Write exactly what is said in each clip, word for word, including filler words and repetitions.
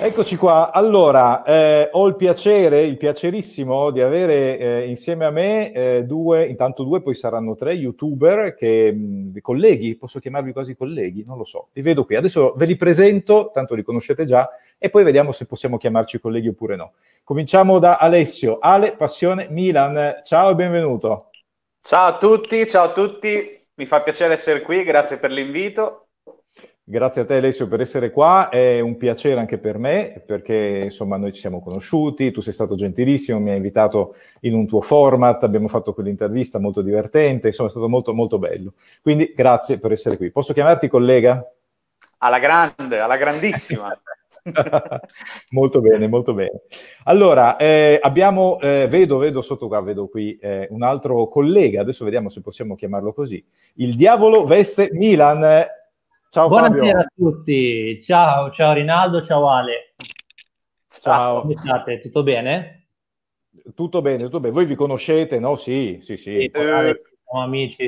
Eccoci qua. Allora, eh, ho il piacere, il piacerissimo di avere eh, insieme a me eh, due, intanto due, poi saranno tre YouTuber, che, mh, colleghi, posso chiamarvi quasi colleghi? Non lo so, li vedo qui. Adesso ve li presento, tanto li conoscete già, e poi vediamo se possiamo chiamarci colleghi oppure no. Cominciamo da Alessio. Ale, Passione Milan. Ciao e benvenuto. Ciao a tutti, ciao a tutti, mi fa piacere essere qui, grazie per l'invito. Grazie a te Alessio per essere qua, è un piacere anche per me perché insomma noi ci siamo conosciuti, tu sei stato gentilissimo, mi hai invitato in un tuo format, abbiamo fatto quell'intervista molto divertente, insomma è stato molto molto bello, quindi grazie per essere qui. Posso chiamarti collega? Alla grande, alla grandissima. Molto bene, molto bene. Allora, eh, abbiamo, eh, vedo, vedo sotto qua, vedo qui eh, un altro collega, adesso vediamo se possiamo chiamarlo così, il Diavolo Veste Milan. Ciao Buonasera Fabio. a tutti, ciao, ciao Rinaldo, ciao Ale. Ciao. Come state? Tutto bene? Tutto bene, tutto bene. Voi vi conoscete, no? Sì, sì, sì. Sì, con Ale siamo amici.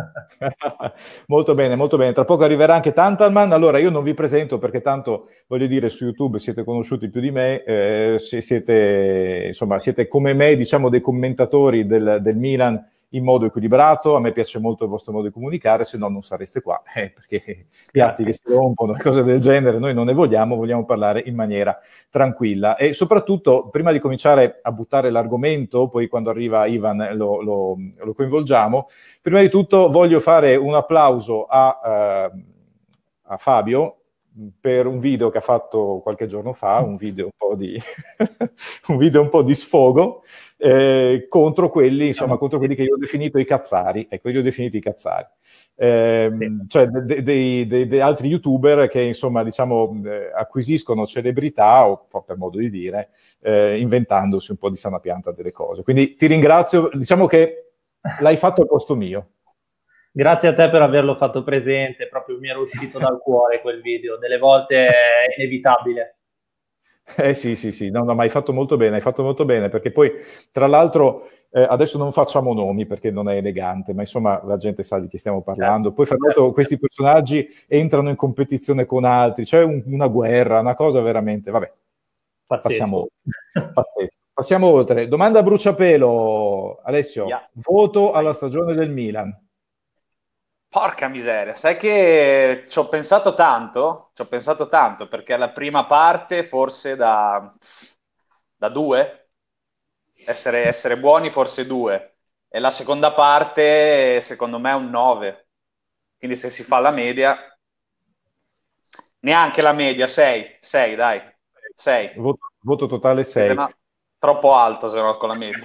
Molto bene, molto bene. Tra poco arriverà anche Tantalman. Allora, io non vi presento perché tanto, voglio dire, su YouTube siete conosciuti più di me, eh, siete, insomma, siete come me, diciamo, dei commentatori del, del Milan in modo equilibrato. A me piace molto il vostro modo di comunicare, se no non sareste qua, eh, perché piatti che si rompono, cose del genere, noi non ne vogliamo, vogliamo parlare in maniera tranquilla. E soprattutto, prima di cominciare a buttare l'argomento, poi quando arriva Ivan lo, lo, lo coinvolgiamo, prima di tutto voglio fare un applauso a, uh, a Fabio per un video che ha fatto qualche giorno fa, un video un po' di, un video un po' di sfogo, eh, contro quelli, insomma, contro quelli che io ho definito i cazzari, ecco, io li ho definiti i cazzari. Eh, sì. Cioè dei de, de, de altri YouTuber che, insomma, diciamo, eh, acquisiscono celebrità, o per modo di dire, eh, inventandosi un po' di sana pianta delle cose. Quindi ti ringrazio, diciamo che l'hai fatto al posto mio. Grazie a te per averlo fatto presente, proprio mi era uscito dal cuore quel video, delle volte è inevitabile. Eh sì, sì, sì, no, no, ma hai fatto molto bene, hai fatto molto bene, perché poi, tra l'altro, eh, adesso non facciamo nomi perché non è elegante, ma insomma la gente sa di chi stiamo parlando. Certo. Poi, fra l'altro, questi personaggi entrano in competizione con altri, c'è un, una guerra, una cosa veramente, vabbè, pazzesco. Passiamo, pazzesco. Passiamo oltre. Domanda a bruciapelo, Alessio, yeah. Voto alla stagione del Milan. Porca miseria, sai che ci ho pensato tanto, ci ho pensato tanto, perché la prima parte forse da, da due, essere, essere buoni forse due, e la seconda parte secondo me è un nove, quindi se si fa la media, neanche la media, sei, sei dai, sei. Voto, voto totale sei. No, troppo alto se no con la media.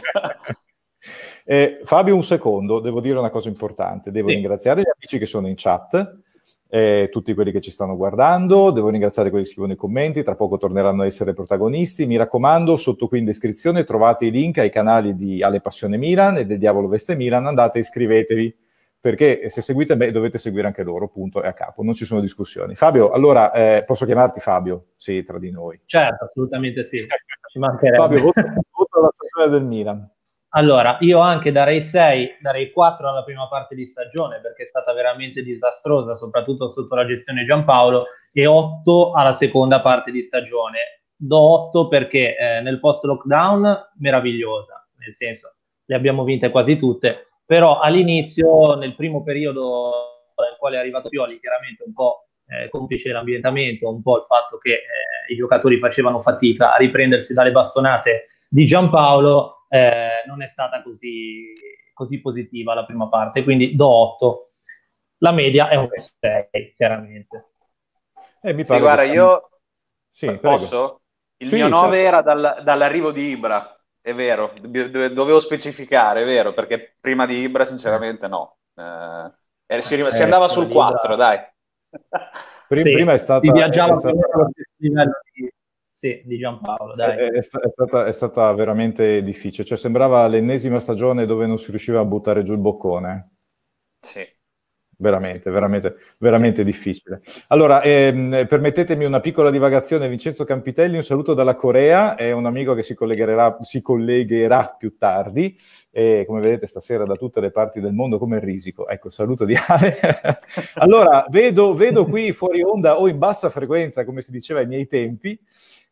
Eh, Fabio, un secondo, devo dire una cosa importante. Devo sì. ringraziare gli amici che sono in chat, eh, tutti quelli che ci stanno guardando, devo ringraziare quelli che scrivono i commenti, tra poco torneranno a essere protagonisti. Mi raccomando, sotto qui in descrizione trovate i link ai canali di Ale Passione Milan e del Diavolo Veste Milan, andate e iscrivetevi, perché se seguite me dovete seguire anche loro, punto, e a capo, non ci sono discussioni. Fabio, allora, eh, posso chiamarti Fabio? Sì, tra di noi. Certo, assolutamente sì, ci mancherebbe. Fabio, voto, voto alla stagione del Milan. Allora, io anche darei sei, darei quattro alla prima parte di stagione perché è stata veramente disastrosa, soprattutto sotto la gestione Giampaolo, e otto alla seconda parte di stagione. Do otto perché eh, nel post-lockdown meravigliosa, nel senso, le abbiamo vinte quasi tutte, però all'inizio, nel primo periodo nel quale è arrivato Pioli, chiaramente un po' eh, complice l'ambientamento, un po' il fatto che eh, i giocatori facevano fatica a riprendersi dalle bastonate di Giampaolo, Eh, non è stata così, così positiva la prima parte, quindi do otto. La media è un sei, chiaramente. Eh, mi sì, guarda, io sì, posso? Il sì, mio nove certo. era dal, dall'arrivo di Ibra, è vero, dovevo specificare, è vero, perché prima di Ibra sinceramente no. Eh, si, si andava eh, sul quattro, Ibra... dai. Prima, sì, prima è stata... Si viaggiava è stata... allo stesso livello di... Sì, di Giampaolo, dai. È, è, stata, è stata veramente difficile, cioè sembrava l'ennesima stagione dove non si riusciva a buttare giù il boccone. Sì. Veramente, veramente, veramente difficile. Allora, ehm, permettetemi una piccola divagazione. Vincenzo Campitelli, un saluto dalla Corea, è un amico che si collegherà, si collegherà più tardi, e come vedete stasera da tutte le parti del mondo come il risico. Ecco, saluto di Ale. Allora, vedo, vedo qui fuori onda o in bassa frequenza, come si diceva ai miei tempi,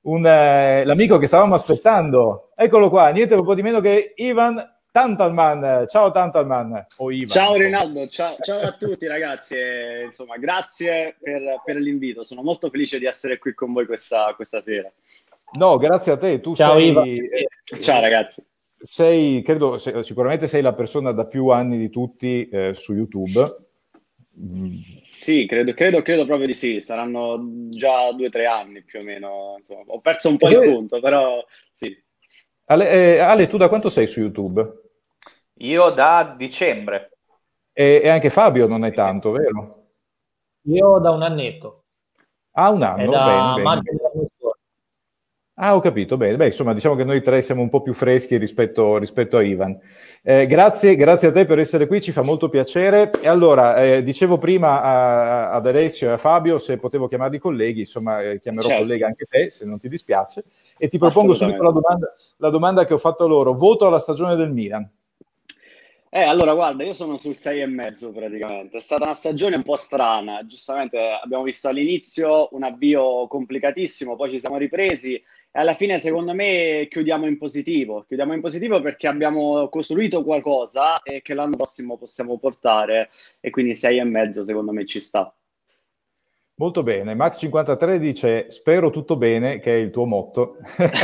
un, eh, l'amico che stavamo aspettando. Eccolo qua, niente un po' di meno che Ivan Tantalman. Ciao Tantalman. O Ivan, ciao insomma. Rinaldo, ciao, ciao a tutti ragazzi. E, insomma, grazie per, per l'invito. Sono molto felice di essere qui con voi questa, questa sera. No, grazie a te. Tu ciao sei... Ivan. Eh, ciao ragazzi. Sei, credo, sei, sicuramente sei la persona da più anni di tutti eh, su YouTube. Sì, credo, credo, credo proprio di sì, saranno già due o tre anni più o meno, insomma, ho perso un po' il conto, però sì. Ale, eh, Ale, tu da quanto sei su YouTube? Io da dicembre. E, e anche Fabio non è tanto, vero? Io da un annetto. Ah, un anno, è da bene, bene, maggio bene. dell'anno scorso. Ah, ho capito, bene. Beh, insomma, diciamo che noi tre siamo un po' più freschi rispetto, rispetto a Ivan. Eh, grazie, grazie a te per essere qui, ci fa molto piacere. E allora, eh, dicevo prima a, ad Alessio e a Fabio, se potevo chiamarli colleghi, insomma, eh, chiamerò certo. collega anche te, se non ti dispiace. E ti propongo subito la domanda, la domanda che ho fatto loro. Voto alla stagione del Milan. Eh, allora, guarda, io sono sul sei e mezzo praticamente. È stata una stagione un po' strana. Giustamente abbiamo visto all'inizio un avvio complicatissimo, poi ci siamo ripresi e alla fine, secondo me, chiudiamo in positivo. Chiudiamo in positivo perché abbiamo costruito qualcosa e che l'anno prossimo possiamo portare e quindi sei e mezzo, secondo me, ci sta. Molto bene. Max cinquantatré dice spero tutto bene, che è il tuo motto.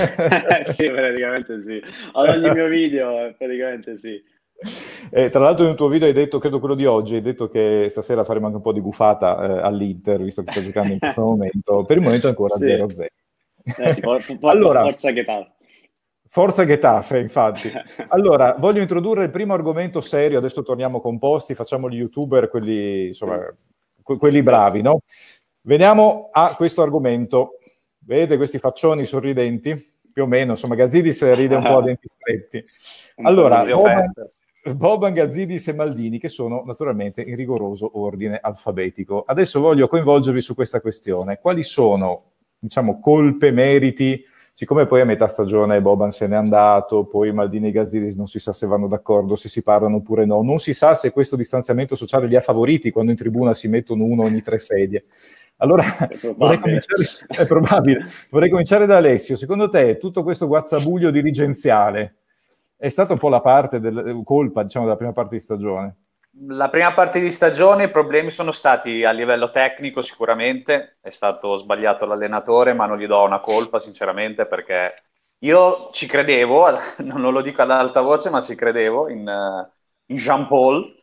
Sì, praticamente sì. Ad ogni mio video, praticamente sì. Eh, tra l'altro nel tuo video hai detto, credo quello di oggi, hai detto che stasera faremo anche un po' di buffata eh, all'Inter, visto che sta giocando in questo momento. Per il momento è ancora sì. zero a zero. Eh, sì, for- for- allora, forza Getafe. Forza Getafe, infatti. Allora, voglio introdurre il primo argomento serio, adesso torniamo composti, facciamo gli youtuber, quelli, insomma, que- quelli bravi, no? Veniamo a questo argomento. Vedete questi faccioni sorridenti? Più o meno, insomma, Gazzidis ride un po' a denti stretti. Allora, Boban, Boban, Gazzidis e Maldini, che sono naturalmente in rigoroso ordine alfabetico. Adesso voglio coinvolgervi su questa questione. Quali sono, diciamo, colpe, meriti, siccome poi a metà stagione Boban se n'è andato, poi Maldini e Gazzidis non si sa se vanno d'accordo, se si parlano oppure no, non si sa se questo distanziamento sociale li ha favoriti quando in tribuna si mettono uno ogni tre sedie. Allora, vorrei cominciare, è probabile, vorrei cominciare da Alessio. Secondo te tutto questo guazzabuglio dirigenziale è stata un po' la parte del, colpa, diciamo, della prima parte di stagione? La prima parte di stagione i problemi sono stati a livello tecnico sicuramente, è stato sbagliato l'allenatore, ma non gli do una colpa sinceramente perché io ci credevo, non lo dico ad alta voce, ma ci credevo in, in Jean-Paul,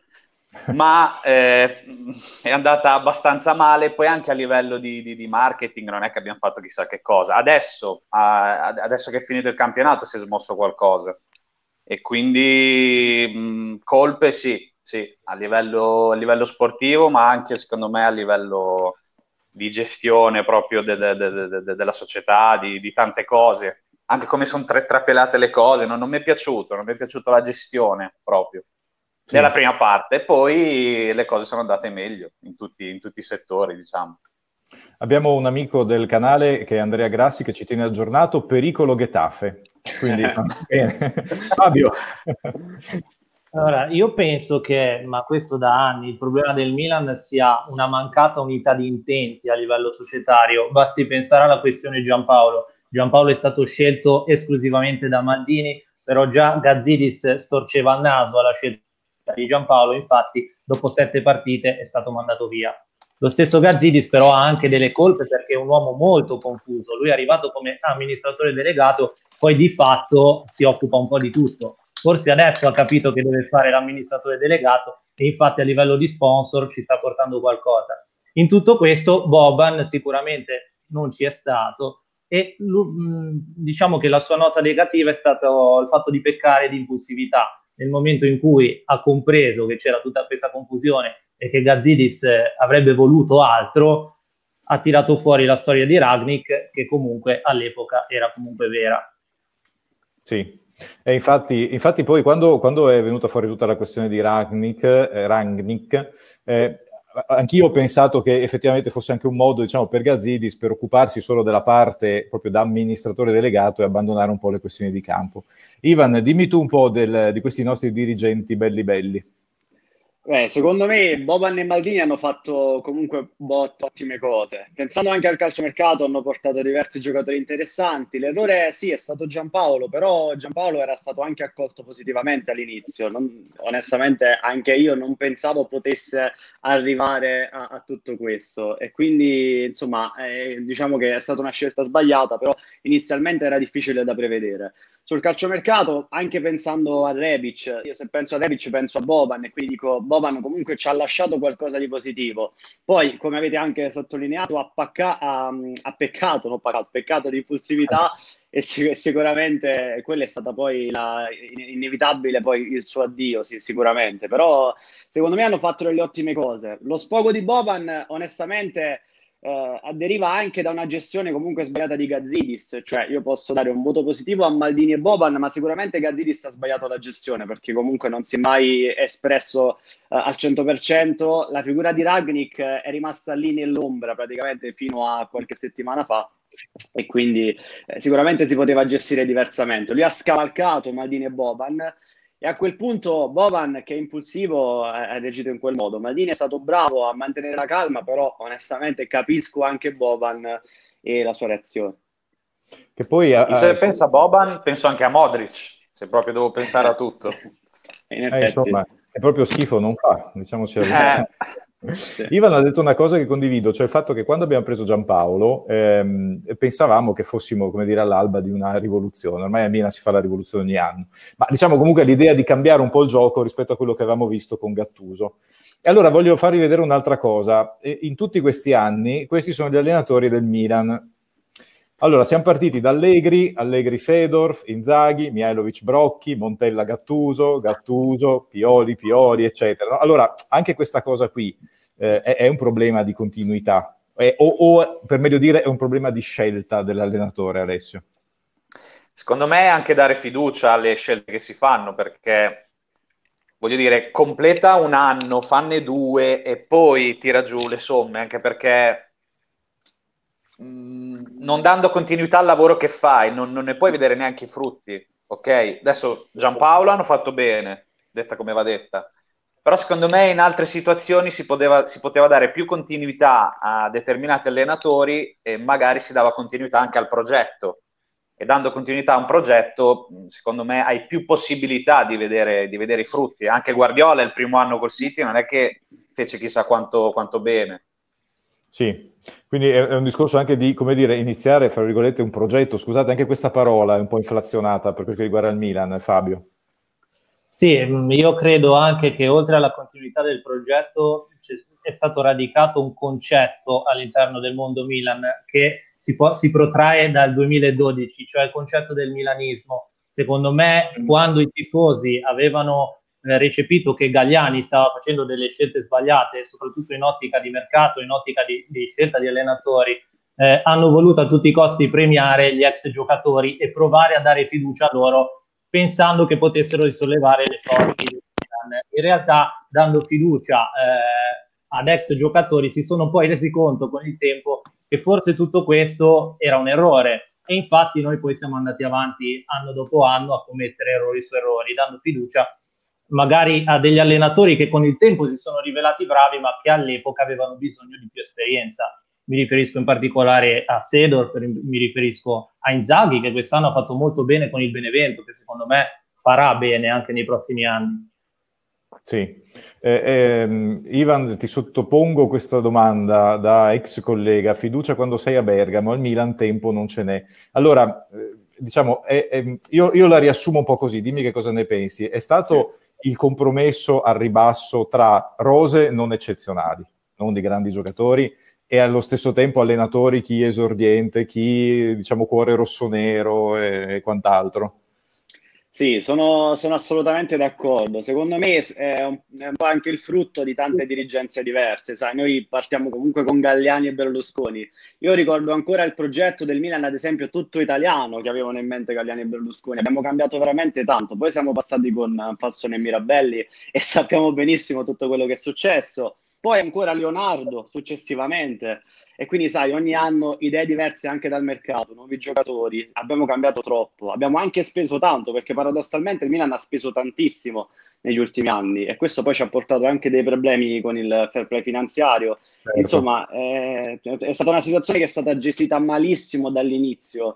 ma eh, è andata abbastanza male, poi anche a livello di, di, di marketing non è che abbiamo fatto chissà che cosa. Adesso, a, adesso che è finito il campionato si è smosso qualcosa e quindi mh, colpe sì. Sì, a livello, a livello sportivo, ma anche secondo me a livello di gestione proprio de, de, de, de, della società, di, di tante cose. Anche come sono tra, trapelate le cose, non, non mi è piaciuto, non mi è piaciuta la gestione proprio. Sì. Nella prima parte, poi le cose sono andate meglio in tutti, in tutti i settori, diciamo. Abbiamo un amico del canale che è Andrea Grassi che ci tiene aggiornato, pericolo Getafe. Quindi, bene. Fabio. Allora, io penso che, ma questo da anni, il problema del Milan sia una mancata unità di intenti a livello societario. Basti pensare alla questione Giampaolo. Giampaolo è stato scelto esclusivamente da Maldini, però già Gazzidis storceva il naso alla scelta di Giampaolo, infatti dopo sette partite è stato mandato via. Lo stesso Gazzidis però ha anche delle colpe perché è un uomo molto confuso. Lui è arrivato come amministratore delegato, poi di fatto si occupa un po' di tutto. Forse adesso ha capito che deve fare l'amministratore delegato e infatti a livello di sponsor ci sta portando qualcosa. In tutto questo Boban sicuramente non ci è stato e diciamo che la sua nota negativa è stato il fatto di peccare di impulsività. Nel momento in cui ha compreso che c'era tutta questa confusione e che Gazzidis avrebbe voluto altro, ha tirato fuori la storia di Rangnick, che comunque all'epoca era comunque vera. Sì. E infatti, infatti poi quando, quando è venuta fuori tutta la questione di Rangnick, eh, Rangnick eh, anch'io ho pensato che effettivamente fosse anche un modo, diciamo, per Gazzidis per occuparsi solo della parte proprio da amministratore delegato e abbandonare un po' le questioni di campo. Ivan, dimmi tu un po' del, di questi nostri dirigenti belli belli. Beh, secondo me Boban e Maldini hanno fatto comunque bot- ottime cose. Pensando anche al calciomercato, hanno portato diversi giocatori interessanti. L'errore sì è stato Giampaolo, però Giampaolo era stato anche accolto positivamente all'inizio. Non- onestamente anche io non pensavo potesse arrivare a, a tutto questo e quindi insomma eh, diciamo che è stata una scelta sbagliata, però inizialmente era difficile da prevedere. Sul calciomercato, anche pensando a Rebic, io se penso a Rebic penso a Boban e quindi dico Boban comunque ci ha lasciato qualcosa di positivo. Poi, come avete anche sottolineato, ha, pacca- ha, ha peccato, non peccato, peccato di impulsività e sic- sicuramente quella è stata poi la, inevitabile poi il suo addio, sì, sicuramente. Però secondo me hanno fatto delle ottime cose. Lo sfogo di Boban, onestamente eh, deriva anche da una gestione comunque sbagliata di Gazidis, cioè io posso dare un voto positivo a Maldini e Boban, ma sicuramente Gazidis ha sbagliato la gestione perché comunque non si è mai espresso eh, al cento per cento. La figura di Ragnik eh, è rimasta lì nell'ombra praticamente fino a qualche settimana fa e quindi eh, sicuramente si poteva gestire diversamente. Lui ha scavalcato Maldini e Boban e a quel punto Boban, che è impulsivo, ha reagito in quel modo. Maldini è stato bravo a mantenere la calma, però onestamente capisco anche Boban e la sua reazione. Che poi, Io se eh, penso a Boban, penso anche a Modric, se proprio devo pensare a tutto. In eh, effetti. insomma, è proprio schifo, non fa, diciamoci la verità. Eh, Sì. Ivan ha detto una cosa che condivido, cioè il fatto che quando abbiamo preso Giampaolo ehm, pensavamo che fossimo, come dire, all'alba di una rivoluzione. Ormai a Milan si fa la rivoluzione ogni anno, ma diciamo comunque l'idea di cambiare un po' il gioco rispetto a quello che avevamo visto con Gattuso. E allora voglio farvi vedere un'altra cosa. In tutti questi anni, questi sono gli allenatori del Milan. Allora, siamo partiti da Allegri, Allegri Seedorf, Inzaghi, Mihajlovic Brocchi, Montella Gattuso, Gattuso, Pioli, Pioli, eccetera. Allora, anche questa cosa qui eh, è, è un problema di continuità, è, o, o per meglio dire è un problema di scelta dell'allenatore, Alessio. Secondo me è anche dare fiducia alle scelte che si fanno, perché voglio dire, completa un anno, fanne due e poi tira giù le somme, anche perché mh, non dando continuità al lavoro che fai, non, non ne puoi vedere neanche i frutti, ok? Adesso Giampaolo hanno fatto bene, detta come va detta, però secondo me in altre situazioni si poteva, si poteva dare più continuità a determinati allenatori e magari si dava continuità anche al progetto. E dando continuità a un progetto, secondo me hai più possibilità di vedere, di vedere i frutti. Anche Guardiola il primo anno col City non è che fece chissà quanto, quanto bene. Sì, quindi è, è un discorso anche di, come dire, iniziare, fra virgolette, un progetto. Scusate, anche questa parola è un po' inflazionata per quel che riguarda il Milan, Fabio. Sì, io credo anche che oltre alla continuità del progetto è stato radicato un concetto all'interno del mondo Milan che si, può, si protrae dal duemiladodici, cioè il concetto del milanismo. Secondo me, quando i tifosi avevano eh, recepito che Galliani stava facendo delle scelte sbagliate, soprattutto in ottica di mercato, in ottica di, di scelta di allenatori, eh, hanno voluto a tutti i costi premiare gli ex giocatori e provare a dare fiducia a loro, pensando che potessero risollevare le sorti del Milan. In realtà, dando fiducia eh, ad ex giocatori, si sono poi resi conto con il tempo che forse tutto questo era un errore. E infatti noi poi siamo andati avanti anno dopo anno a commettere errori su errori, dando fiducia magari a degli allenatori che con il tempo si sono rivelati bravi, ma che all'epoca avevano bisogno di più esperienza. Mi riferisco in particolare a Seedorf, mi riferisco a Inzaghi, che quest'anno ha fatto molto bene con il Benevento, che secondo me farà bene anche nei prossimi anni. Sì, eh, ehm, Ivan, ti sottopongo questa domanda da ex collega: fiducia quando sei a Bergamo, al Milan tempo non ce n'è. Allora, eh, diciamo, è, è, io, io la riassumo un po' così, dimmi che cosa ne pensi. È stato il compromesso al ribasso tra rose non eccezionali, non di grandi giocatori, e allo stesso tempo allenatori, chi esordiente, chi, diciamo, cuore rossonero e, e quant'altro. Sì, sono, sono assolutamente d'accordo. Secondo me è un, è un po' anche il frutto di tante dirigenze diverse. Sai, noi partiamo comunque con Galliani e Berlusconi. Io ricordo ancora il progetto del Milan, ad esempio, tutto italiano che avevano in mente Galliani e Berlusconi. Abbiamo cambiato veramente tanto. Poi siamo passati con Fassone e Mirabelli e sappiamo benissimo tutto quello che è successo. poi ancora Leonardo successivamente, e quindi sai, ogni anno idee diverse anche dal mercato, nuovi giocatori, abbiamo cambiato troppo, abbiamo anche speso tanto, perché paradossalmente il Milan ha speso tantissimo negli ultimi anni e questo poi ci ha portato anche dei problemi con il fair play finanziario. Certo. Insomma, è, è stata una situazione che è stata gestita malissimo dall'inizio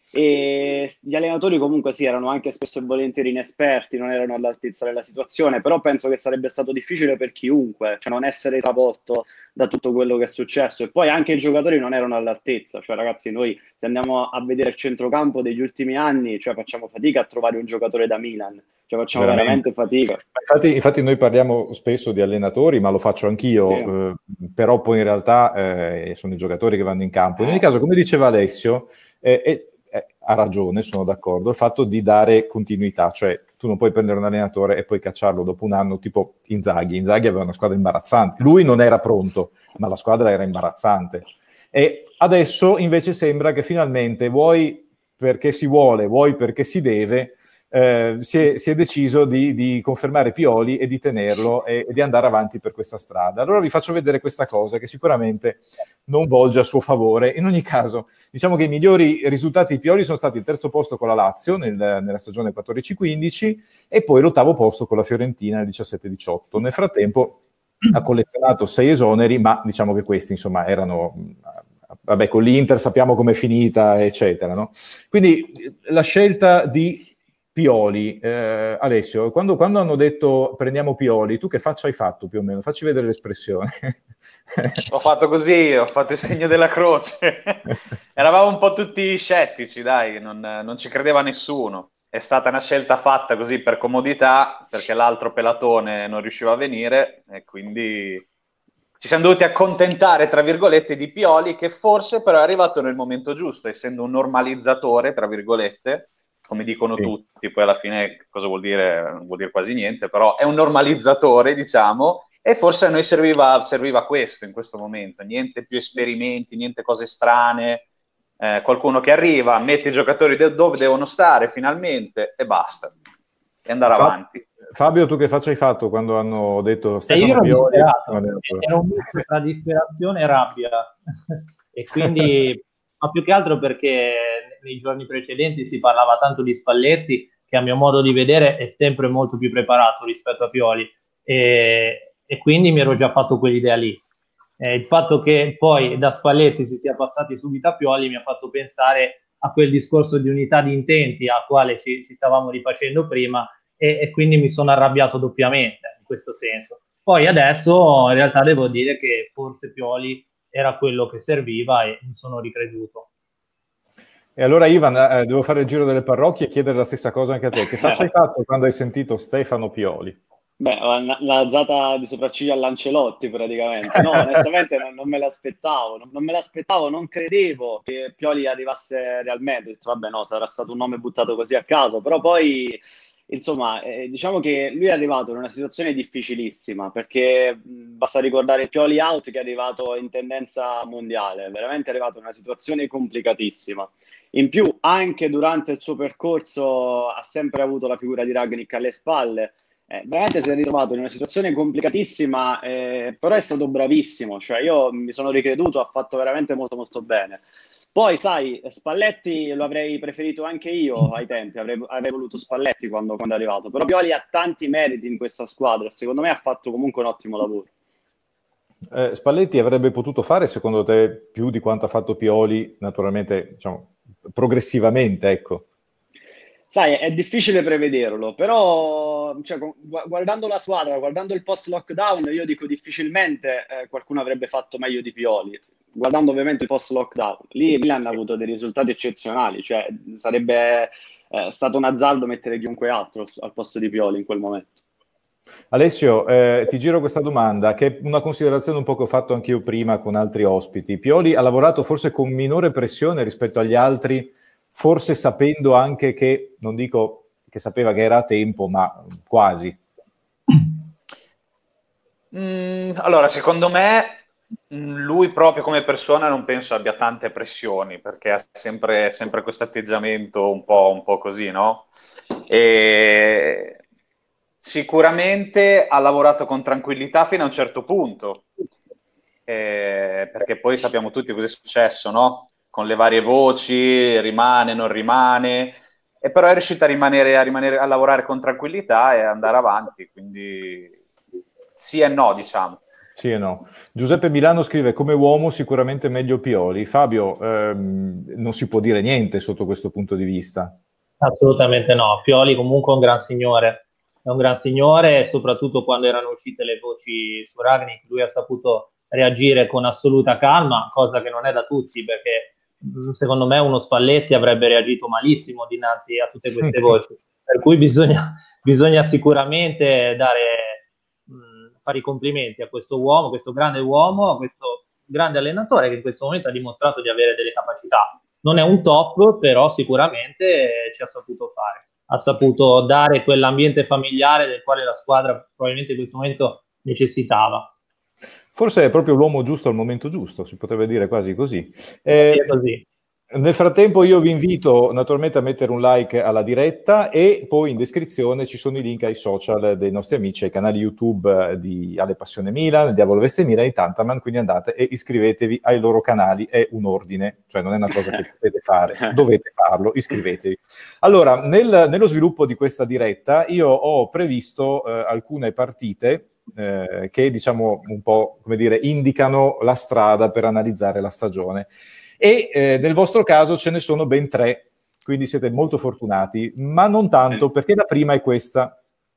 e gli allenatori comunque sì, erano anche spesso e volentieri inesperti, non erano all'altezza della situazione, però penso che sarebbe stato difficile per chiunque, cioè non essere travolto da tutto quello che è successo, e poi anche i giocatori non erano all'altezza, cioè ragazzi, noi se andiamo a vedere il centrocampo degli ultimi anni, cioè facciamo fatica a trovare un giocatore da Milan, cioè facciamo veramente, veramente fatica. Infatti, infatti noi parliamo spesso di allenatori, ma lo faccio anch'io, sì. eh, però poi in realtà eh, sono i giocatori che vanno in campo. In ogni caso, come diceva Alessio, eh, eh, eh, ha ragione, sono d'accordo, il fatto di dare continuità, cioè tu non puoi prendere un allenatore e poi cacciarlo dopo un anno, tipo Inzaghi. Inzaghi aveva una squadra imbarazzante, lui non era pronto, ma la squadra era imbarazzante. E adesso invece sembra che finalmente, vuoi perché si vuole, vuoi perché si deve, eh, si, è, si è deciso di, di confermare Pioli e di tenerlo e, e di andare avanti per questa strada. Allora vi faccio vedere questa cosa che sicuramente non volge a suo favore. In ogni caso, diciamo che i migliori risultati di Pioli sono stati il terzo posto con la Lazio nel, nella stagione quattordici quindici e poi l'ottavo posto con la Fiorentina nel diciassette diciotto. Nel frattempo ha collezionato sei esoneri, ma diciamo che questi insomma erano, vabbè, con l'Inter sappiamo com'è finita, eccetera, no? Quindi la scelta di Pioli, eh, Alessio, quando, quando hanno detto prendiamo Pioli, tu che faccia hai fatto più o meno? Facci vedere l'espressione. Ho fatto così, ho fatto il segno della croce. Eravamo un po' tutti scettici, dai, non, non ci credeva nessuno. È stata una scelta fatta così per comodità, perché l'altro pelatone non riusciva a venire e quindi ci siamo dovuti accontentare, tra virgolette, di Pioli, che forse però è arrivato nel momento giusto, essendo un normalizzatore, tra virgolette, come dicono sì. tutti, poi alla fine cosa vuol dire? Non vuol dire quasi niente, però è un normalizzatore, diciamo, e forse a noi serviva, serviva questo in questo momento, niente più esperimenti, niente cose strane, eh, qualcuno che arriva, mette i giocatori de- dove devono stare finalmente e basta, e andare Fa- avanti. Fabio, tu che faccia hai fatto quando hanno detto Stefano io ero Pioli? Disperato, era un mix tra disperazione e rabbia e quindi, ma più che altro perché nei giorni precedenti si parlava tanto di Spalletti, che a mio modo di vedere è sempre molto più preparato rispetto a Pioli, e, e quindi mi ero già fatto quell'idea lì. Eh, il fatto che poi da Spalletti si sia passati subito a Pioli mi ha fatto pensare a quel discorso di unità di intenti a quale ci, ci stavamo rifacendo prima, e, e quindi mi sono arrabbiato doppiamente in questo senso. Poi adesso in realtà devo dire che forse Pioli era quello che serviva e mi sono ricreduto. E allora Ivan, eh, devo fare il giro delle parrocchie e chiedere la stessa cosa anche a te. Che faccia hai fatto quando hai sentito Stefano Pioli? Beh, l'alzata di sopracciglia all'Ancelotti praticamente. No, onestamente non, non me l'aspettavo, non, non me l'aspettavo, non credevo che Pioli arrivasse realmente. Ho detto, vabbè, no, sarà stato un nome buttato così a caso, però poi, insomma, eh, diciamo che lui è arrivato in una situazione difficilissima, perché mh, basta ricordare Pioli out che è arrivato in tendenza mondiale, veramente è arrivato in una situazione complicatissima. In più, anche durante il suo percorso ha sempre avuto la figura di Rangnick alle spalle. Eh, veramente si è ritrovato in una situazione complicatissima, eh, però è stato bravissimo, cioè io mi sono ricreduto, ha fatto veramente molto molto bene. Poi sai, Spalletti lo avrei preferito anche io ai tempi, avrei, avrei voluto Spalletti quando, quando è arrivato, però Pioli ha tanti meriti in questa squadra, secondo me ha fatto comunque un ottimo lavoro. Eh, Spalletti avrebbe potuto fare, secondo te, più di quanto ha fatto Pioli, naturalmente, diciamo, progressivamente, ecco. Sai, è difficile prevederlo, però cioè, guardando la squadra, guardando il post-lockdown, io dico difficilmente eh, qualcuno avrebbe fatto meglio di Pioli. Guardando ovviamente il post-lockdown, lì Milan ha avuto dei risultati eccezionali, cioè sarebbe eh, stato un azzardo mettere chiunque altro al posto di Pioli in quel momento. Alessio, eh, ti giro questa domanda, che è una considerazione un po' che ho fatto anch'io prima con altri ospiti. Pioli ha lavorato forse con minore pressione rispetto agli altri, forse sapendo anche che, non dico che sapeva che era a tempo, ma quasi. Mm, allora, secondo me, lui proprio come persona non penso abbia tante pressioni, perché ha sempre, sempre questo atteggiamento un po', un po' così, no? E... sicuramente ha lavorato con tranquillità fino a un certo punto, eh, perché poi sappiamo tutti cosa è successo, no? Con le varie voci, rimane, non rimane, e però è riuscito a rimanere, a rimanere, a lavorare con tranquillità e andare avanti, quindi sì e no, diciamo. Sì e no. Giuseppe Milano scrive: come uomo sicuramente meglio Pioli. Fabio, ehm, non si può dire niente sotto questo punto di vista. Assolutamente no. Pioli comunque è un gran signore, è un gran signore, e soprattutto quando erano uscite le voci su Rangnick, lui ha saputo reagire con assoluta calma, cosa che non è da tutti, perché secondo me uno Spalletti avrebbe reagito malissimo dinanzi a tutte queste voci. Per cui bisogna, bisogna sicuramente dare, mh, fare i complimenti a questo uomo, questo grande uomo, a questo grande allenatore che in questo momento ha dimostrato di avere delle capacità. Non è un top, però sicuramente ci ha saputo fare. Ha saputo dare quell'ambiente familiare del quale la squadra probabilmente in questo momento necessitava. Forse è proprio l'uomo giusto al momento giusto, si potrebbe dire quasi così. Eh, è così. Nel frattempo io vi invito naturalmente a mettere un like alla diretta, e poi in descrizione ci sono i link ai social dei nostri amici, ai canali YouTube di Ale Passione Milan, Diavolo Veste Milan e di Tantaman, quindi andate e iscrivetevi ai loro canali, è un ordine, cioè non è una cosa che potete fare, dovete farlo, iscrivetevi. Allora, nel, nello sviluppo di questa diretta io ho previsto eh, alcune partite eh, che diciamo un po', come dire, indicano la strada per analizzare la stagione. E eh, nel vostro caso ce ne sono ben tre, quindi siete molto fortunati, ma non tanto, perché la prima è questa.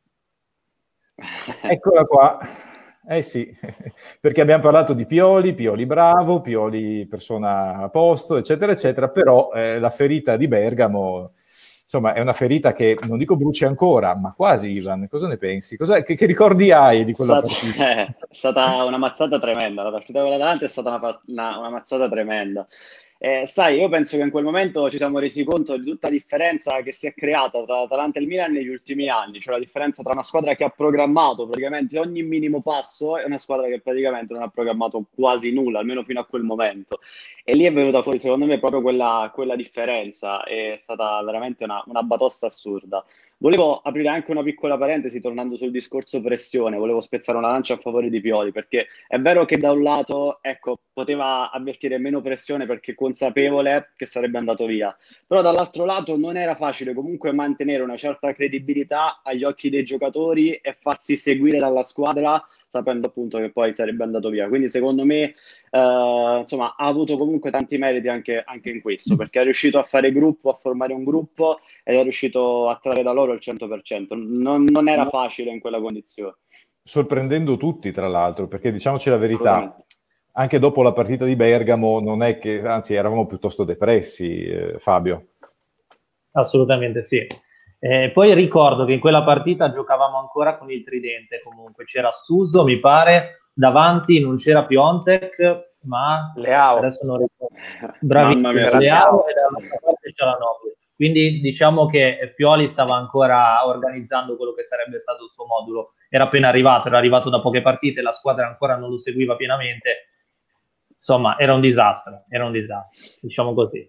Eccola qua. Eh sì, perché abbiamo parlato di Pioli, Pioli bravo, Pioli persona a posto, eccetera, eccetera, però eh, la ferita di Bergamo, insomma, è una ferita che, non dico bruci ancora, ma quasi, Ivan. Cosa ne pensi? Cosa, che, che ricordi hai di quella Stata, partita? eh, è stata una mazzata tremenda, la partita con l'Atalanta è stata una, una, una mazzata tremenda. Eh, sai, io penso che in quel momento ci siamo resi conto di tutta la differenza che si è creata tra l'Atalanta e il Milan negli ultimi anni, cioè la differenza tra una squadra che ha programmato praticamente ogni minimo passo e una squadra che praticamente non ha programmato quasi nulla, almeno fino a quel momento. E lì è venuta fuori, secondo me, proprio quella, quella differenza, è stata veramente una, una batosta assurda. Volevo aprire anche una piccola parentesi, tornando sul discorso pressione, volevo spezzare una lancia a favore di Pioli, perché è vero che da un lato, ecco, poteva avvertire meno pressione perché consapevole che sarebbe andato via, però dall'altro lato non era facile comunque mantenere una certa credibilità agli occhi dei giocatori e farsi seguire dalla squadra sapendo appunto che poi sarebbe andato via. Quindi secondo me eh, insomma ha avuto comunque tanti meriti anche, anche in questo, perché è riuscito a fare gruppo, a formare un gruppo ed è riuscito a trarre da loro il cento per cento. Non, non era facile in quella condizione. Sorprendendo tutti, tra l'altro, perché diciamoci la verità, anche dopo la partita di Bergamo non è che, anzi eravamo piuttosto depressi, eh, Fabio. Assolutamente sì. Eh, poi ricordo che in quella partita giocavamo ancora con il tridente, comunque c'era Suso, mi pare, davanti non c'era Piontek, ma Leao. Adesso non ricordo. Bravissimo, Leao, e dall'altra parte c'era Nobile. Quindi diciamo che Pioli stava ancora organizzando quello che sarebbe stato il suo modulo. Era appena arrivato, era arrivato da poche partite, la squadra ancora non lo seguiva pienamente. Insomma, era un disastro, era un disastro, diciamo così.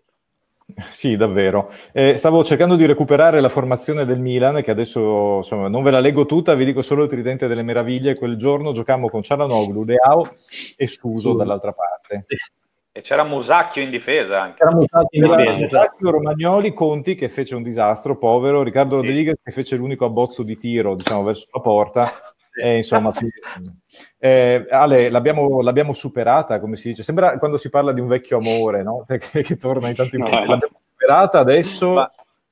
Sì, davvero. Eh, stavo cercando di recuperare la formazione del Milan, che adesso insomma, non ve la leggo tutta, vi dico solo il tridente delle meraviglie. Quel giorno giocammo con Cialanoglu, Leao e Suso sì. dall'altra parte. Sì. E c'era Musacchio in difesa anche. C'era Musacchio in difesa. Musacchio, Romagnoli, Conti che fece un disastro, povero, Riccardo sì. Rodriguez che fece l'unico abbozzo di tiro, diciamo, verso la porta. E insomma, eh, Ale, l'abbiamo, l'abbiamo superata, come si dice. Sembra quando si parla di un vecchio amore, no? Che, che torna in tanti momenti. L'abbiamo superata adesso. Ma,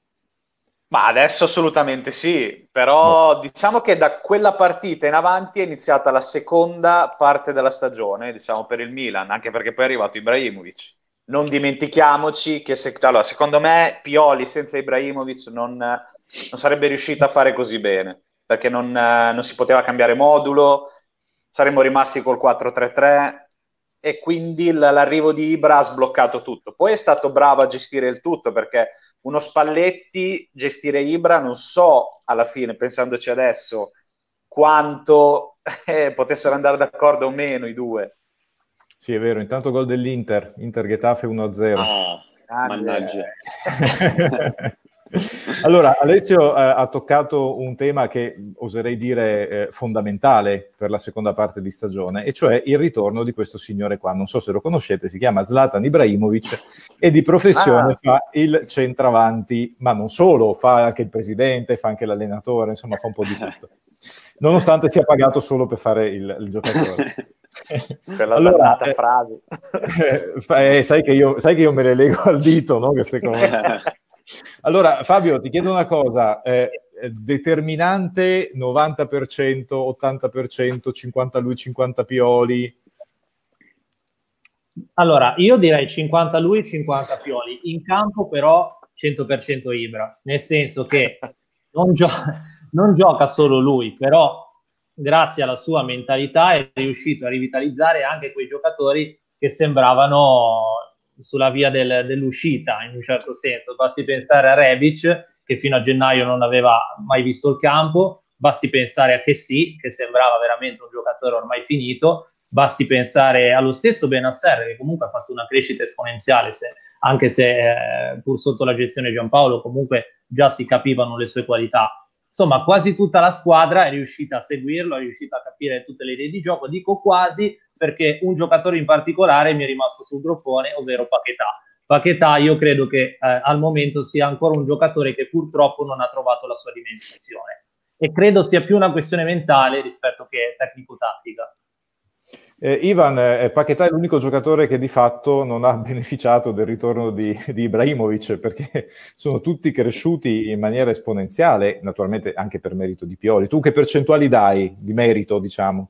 ma adesso assolutamente sì. Però no. Diciamo che da quella partita in avanti è iniziata la seconda parte della stagione, diciamo, per il Milan, anche perché poi è arrivato Ibrahimovic. Non dimentichiamoci che se, allora, secondo me Pioli senza Ibrahimovic non, non sarebbe riuscito a fare così bene, perché non, eh, non si poteva cambiare modulo, saremmo rimasti col quattro tre tre e quindi l- l'arrivo di Ibra ha sbloccato tutto. Poi è stato bravo a gestire il tutto, perché uno Spalletti, gestire Ibra, non so alla fine, pensandoci adesso, quanto eh, potessero andare d'accordo o meno i due. Sì, è vero, intanto gol dell'Inter, Inter Getafe uno a zero. Ah, mannaggia. Allora, Alessio eh, ha toccato un tema che oserei dire eh, fondamentale per la seconda parte di stagione, e cioè il ritorno di questo signore qua. Non so se lo conoscete, si chiama Zlatan Ibrahimovic e di professione Ah. fa il centravanti, ma non solo, fa anche il presidente, fa anche l'allenatore, insomma fa un po' di tutto. Nonostante sia pagato solo per fare il, il giocatore. Quella allora, dannata eh, frase. Eh, sai, che io, sai che io me le lego al dito, no? Queste cose. Allora, Fabio, ti chiedo una cosa. Eh, determinante novanta per cento, ottanta per cento, cinquanta lui, cinquanta Pioli? Allora, io direi cinquanta lui, cinquanta Pioli. In campo però cento per cento Ibra, nel senso che non, gio- non gioca solo lui, però grazie alla sua mentalità è riuscito a rivitalizzare anche quei giocatori che sembravano sulla via del, dell'uscita, in un certo senso. Basti pensare a Rebic, che fino a gennaio non aveva mai visto il campo, basti pensare a Kessie, che sembrava veramente un giocatore ormai finito, basti pensare allo stesso Benasser, che comunque ha fatto una crescita esponenziale, se, anche se eh, pur sotto la gestione di Giampaolo comunque già si capivano le sue qualità. Insomma, quasi tutta la squadra è riuscita a seguirlo, è riuscita a capire tutte le idee di gioco. Dico quasi perché un giocatore in particolare mi è rimasto sul groppone, ovvero Paquetá. Paquetá io credo che eh, al momento sia ancora un giocatore che purtroppo non ha trovato la sua dimensione. E credo sia più una questione mentale rispetto che tecnico-tattica. Eh, Ivan, eh, Paquetá è l'unico giocatore che di fatto non ha beneficiato del ritorno di, di Ibrahimovic, perché sono tutti cresciuti in maniera esponenziale, naturalmente anche per merito di Pioli. Tu che percentuali dai di merito, diciamo?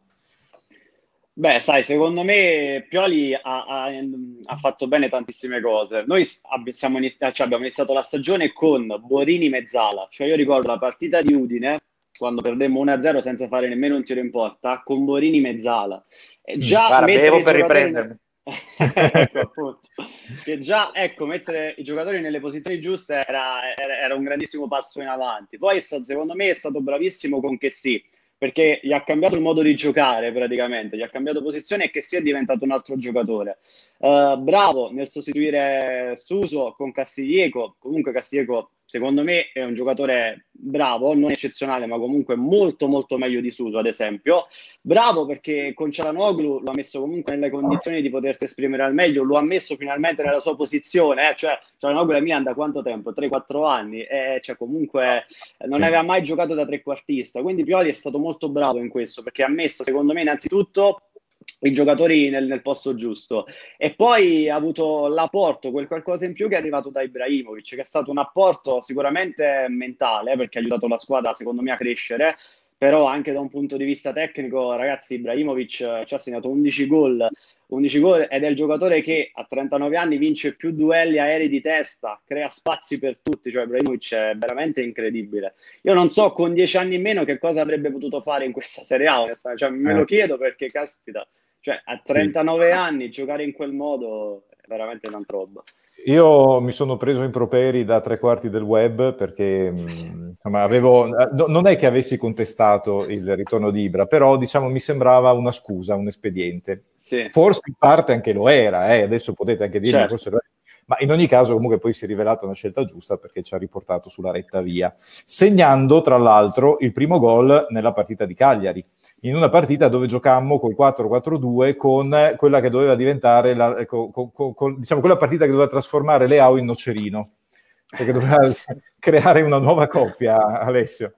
Beh, sai, secondo me Pioli ha, ha- ha fatto bene tantissime cose. Noi ab- siamo inizi- cioè abbiamo iniziato la stagione con Borini mezzala, cioè io ricordo la partita di Udine, quando perdemmo uno a zero senza fare nemmeno un tiro in porta, con Borini mezzala. E già Guarda, mettere bevo i per giocatori riprendermi. ecco, appunto. Che già, ecco, mettere i giocatori nelle posizioni giuste era, era- era un grandissimo passo in avanti. Poi, è stato- secondo me, è stato bravissimo con Kessie, perché gli ha cambiato il modo di giocare praticamente, gli ha cambiato posizione e Kessie è diventato un altro giocatore. Eh, bravo nel sostituire Suso con Castillejo. Comunque Castillejo, secondo me, è un giocatore bravo, non eccezionale, ma comunque molto molto meglio di Suso, ad esempio. Bravo perché con Çalhanoğlu lo ha messo comunque nelle condizioni di potersi esprimere al meglio, lo ha messo finalmente nella sua posizione, eh? Cioè Çalhanoğlu è Milan da quanto tempo? tre quattro anni, e cioè comunque non Sì. aveva mai giocato da trequartista, quindi Pioli è stato molto bravo in questo, perché ha messo secondo me innanzitutto i giocatori nel, nel posto giusto, e poi ha avuto l'apporto, quel qualcosa in più che è arrivato da Ibrahimovic, che è stato un apporto sicuramente mentale, perché ha aiutato la squadra secondo me a crescere, però anche da un punto di vista tecnico, ragazzi, Ibrahimovic eh, ci ha segnato undici gol, undici gol ed è il giocatore che a trentanove anni vince più duelli aerei di testa, crea spazi per tutti, cioè Ibrahimovic è veramente incredibile. Io non so con dieci anni in meno che cosa avrebbe potuto fare in questa Serie A, onestamente. Cioè, me lo Eh. chiedo perché, caspita, cioè, a trentanove anni giocare in quel modo è veramente tanta roba. Io mi sono preso improperi da tre quarti del web perché mh, insomma, avevo, no, non è che avessi contestato il ritorno di Ibra, però diciamo mi sembrava una scusa, un espediente. Sì. Forse in parte anche lo era, eh, adesso potete anche dirmi, Certo. forse lo era. Ma in ogni caso comunque poi si è rivelata una scelta giusta perché ci ha riportato sulla retta via, segnando tra l'altro il primo gol nella partita di Cagliari, in una partita dove giocammo col quattro quattro due con quella che doveva diventare la, con, con, con, diciamo quella partita che doveva trasformare Leao in Nocerino, perché doveva creare una nuova coppia, Alessio.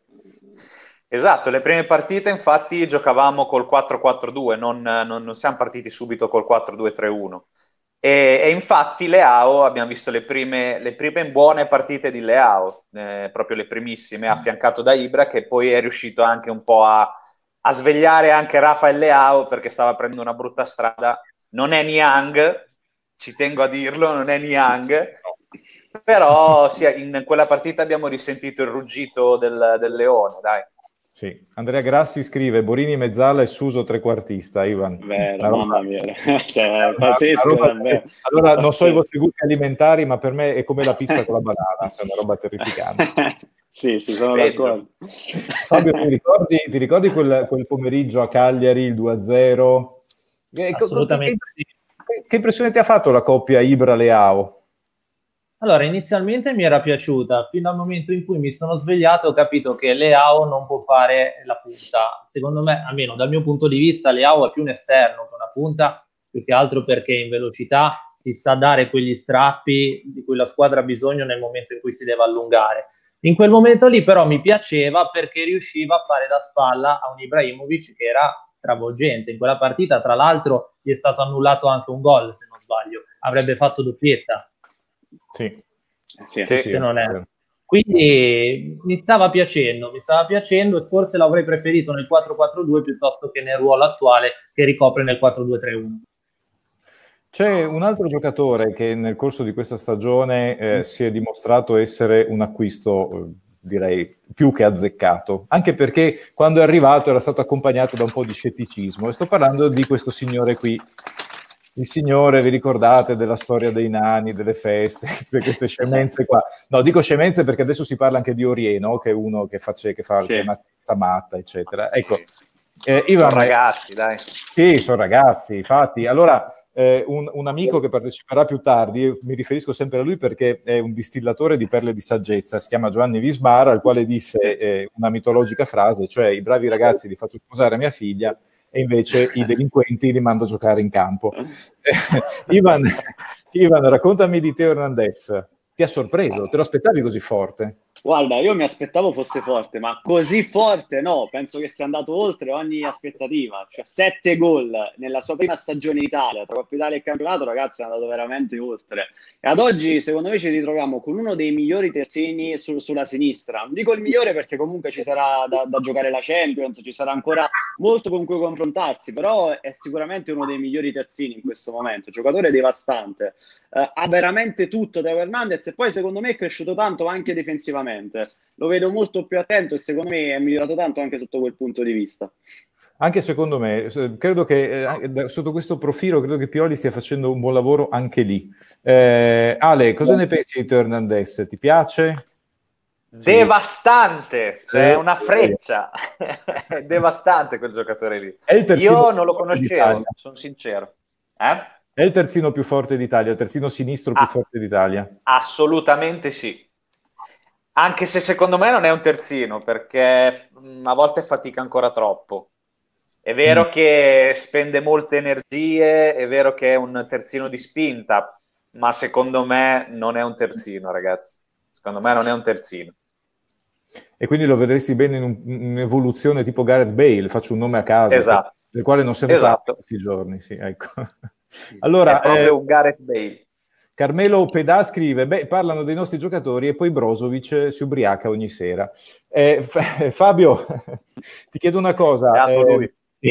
Esatto, le prime partite infatti giocavamo col quattro quattro due, non, non, non siamo partiti subito col quattro due tre uno. E, e infatti Leao, abbiamo visto le prime, le prime buone partite di Leao, eh, proprio le primissime, affiancato da Ibra, che poi è riuscito anche un po' a, a svegliare anche Rafael Leao, perché stava prendendo una brutta strada. Non è Niang, ci tengo a dirlo, non è Niang, però sì, in quella partita abbiamo risentito il ruggito del, del leone, dai. Sì. Andrea Grassi scrive Borini mezzala e Suso trequartista, Ivan. Vero, roba, mamma mia, cioè, una, pazzesco, una davvero. allora Pazzesco. non so i vostri gusti alimentari, ma per me è come la pizza con la banana, cioè una roba terrificante. Sì, sì, sono d'accordo. Fabio, ti ricordi, ti ricordi quel, quel pomeriggio a Cagliari, il due a zero? Assolutamente che, che, che impressione ti ha fatto la coppia Ibra-Leao? Allora, inizialmente mi era piaciuta, fino al momento in cui mi sono svegliato e ho capito che Leao non può fare la punta. Secondo me, almeno dal mio punto di vista, Leao è più un esterno che una punta, più che altro perché in velocità ti sa dare quegli strappi di cui la squadra ha bisogno nel momento in cui si deve allungare. In quel momento lì però mi piaceva perché riusciva a fare da spalla a un Ibrahimovic che era travolgente. In quella partita, tra l'altro, gli è stato annullato anche un gol, se non sbaglio. Avrebbe fatto doppietta. Sì, sì, se sì, non è. Quindi mi stava piacendo, mi stava piacendo e forse l'avrei preferito nel quattro quattro due piuttosto che nel ruolo attuale che ricopre nel quattro due tre uno. C'è un altro giocatore che nel corso di questa stagione eh, si è dimostrato essere un acquisto, eh, direi, più che azzeccato, anche perché quando è arrivato era stato accompagnato da un po' di scetticismo, e sto parlando di questo signore qui. Il signore, vi ricordate della storia dei nani, delle feste, tutte queste scemenze qua? No, dico scemenze perché adesso si parla anche di Aurier, no? Che è uno che, face, che fa sì. una testa matta, eccetera. Sì. Ecco, eh, Ivan, sono ragazzi, dai. Sì, sono ragazzi, infatti. Allora, eh, un, un amico che parteciperà più tardi, mi riferisco sempre a lui perché è un distillatore di perle di saggezza, si chiama Giovanni Vismar, al quale disse eh, una mitologica frase, cioè i bravi ragazzi li faccio sposare a mia figlia, e invece i delinquenti li mando a giocare in campo. Ivan, Ivan, raccontami di Teo Hernandez. Ti ha sorpreso? Te lo aspettavi così forte? Guarda, io mi aspettavo fosse forte, ma così forte no, penso che sia andato oltre ogni aspettativa. Cioè sette gol nella sua prima stagione in Italia, tra Coppa Italia e campionato, ragazzi, è andato veramente oltre. E ad oggi, secondo me, ci ritroviamo con uno dei migliori terzini su, sulla sinistra. Non dico il migliore perché comunque ci sarà da, da giocare la Champions, ci sarà ancora molto con cui confrontarsi, però è sicuramente uno dei migliori terzini in questo momento. Giocatore devastante. Uh, ha veramente tutto Teo Hernandez e poi secondo me è cresciuto tanto anche difensivamente, lo vedo molto più attento e secondo me è migliorato tanto anche sotto quel punto di vista. Anche secondo me, credo che eh, sotto questo profilo credo che Pioli stia facendo un buon lavoro anche lì. eh, Ale, cosa sì. ne pensi di Teo Hernandez? Ti piace? Devastante, cioè è una freccia. È devastante quel giocatore lì. Io non lo conoscevo, sono sincero. Eh? È il terzino più forte d'Italia, il terzino sinistro più ah, forte d'Italia? Assolutamente sì. Anche se secondo me non è un terzino, perché a volte fatica ancora troppo. È vero mm. che spende molte energie, è vero che è un terzino di spinta, ma secondo me non è un terzino, ragazzi. Secondo me non è un terzino. E quindi lo vedresti bene in un'evoluzione tipo Gareth Bale, faccio un nome a caso, esatto. del quale non se ne esatto. parla questi giorni. Sì, ecco. Allora, è proprio eh, un Gareth Bale. Carmelo Pedà scrive, beh, parlano dei nostri giocatori e poi Brozovic si ubriaca ogni sera. Eh, F- Fabio, ti chiedo una cosa. Eh, lui.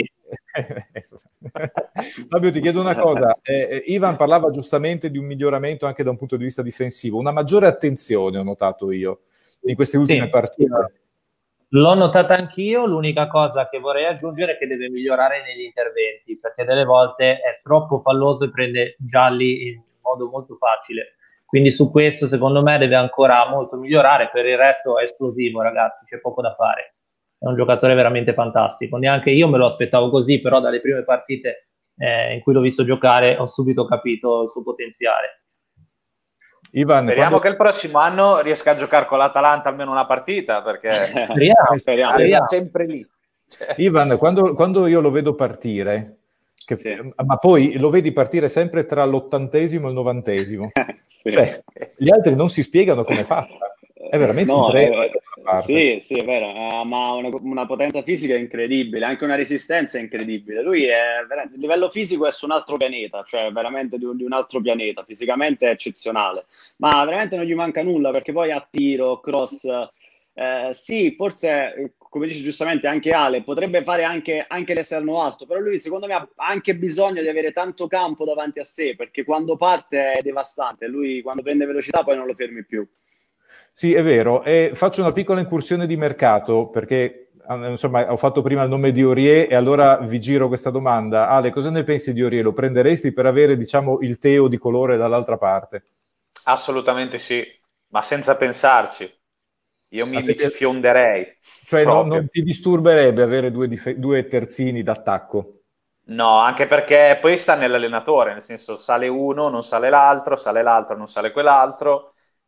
Fabio, ti chiedo una cosa. Eh, Ivan parlava giustamente di un miglioramento anche da un punto di vista difensivo, una maggiore attenzione ho notato io in queste ultime sì, partite. L'ho notata anch'io, l'unica cosa che vorrei aggiungere è che deve migliorare negli interventi, perché delle volte è troppo falloso e prende gialli in modo molto facile. Quindi su questo secondo me deve ancora molto migliorare, per il resto è esplosivo, ragazzi, c'è poco da fare. È un giocatore veramente fantastico. Neanche io me lo aspettavo così, però dalle prime partite eh, in cui l'ho visto giocare ho subito capito il suo potenziale. Ivan, speriamo quando... che il prossimo anno riesca a giocare con l'Atalanta almeno una partita, perché speriamo, speriamo. arriva sempre lì. Cioè... Ivan, quando, quando io lo vedo partire, che, sì. ma poi lo vedi partire sempre tra l'ottantesimo e il novantesimo, sì. Cioè, gli altri non si spiegano come è fatta. È veramente no, un treno. Eh, sì, sì, è vero, uh, ma una, una potenza fisica incredibile, anche una resistenza incredibile. Lui è a livello fisico è su un altro pianeta, cioè veramente di un, di un altro pianeta, fisicamente è eccezionale, ma veramente non gli manca nulla perché poi ha tiro, cross, eh, sì, forse come dice giustamente anche Ale, potrebbe fare anche, anche l'esterno alto, però lui secondo me ha anche bisogno di avere tanto campo davanti a sé, perché quando parte è devastante, lui quando prende velocità poi non lo fermi più. Sì, è vero. E faccio una piccola incursione di mercato, perché insomma ho fatto prima il nome di Aurier e allora vi giro questa domanda. Ale, cosa ne pensi di Aurier? Lo prenderesti per avere, diciamo, il Teo di colore dall'altra parte? Assolutamente sì, ma senza pensarci. Io mi, mi ci fionderei. Cioè non, non ti disturberebbe avere due, dif- due terzini d'attacco? No, anche perché poi sta nell'allenatore, nel senso sale uno, non sale l'altro, sale l'altro, non sale quell'altro.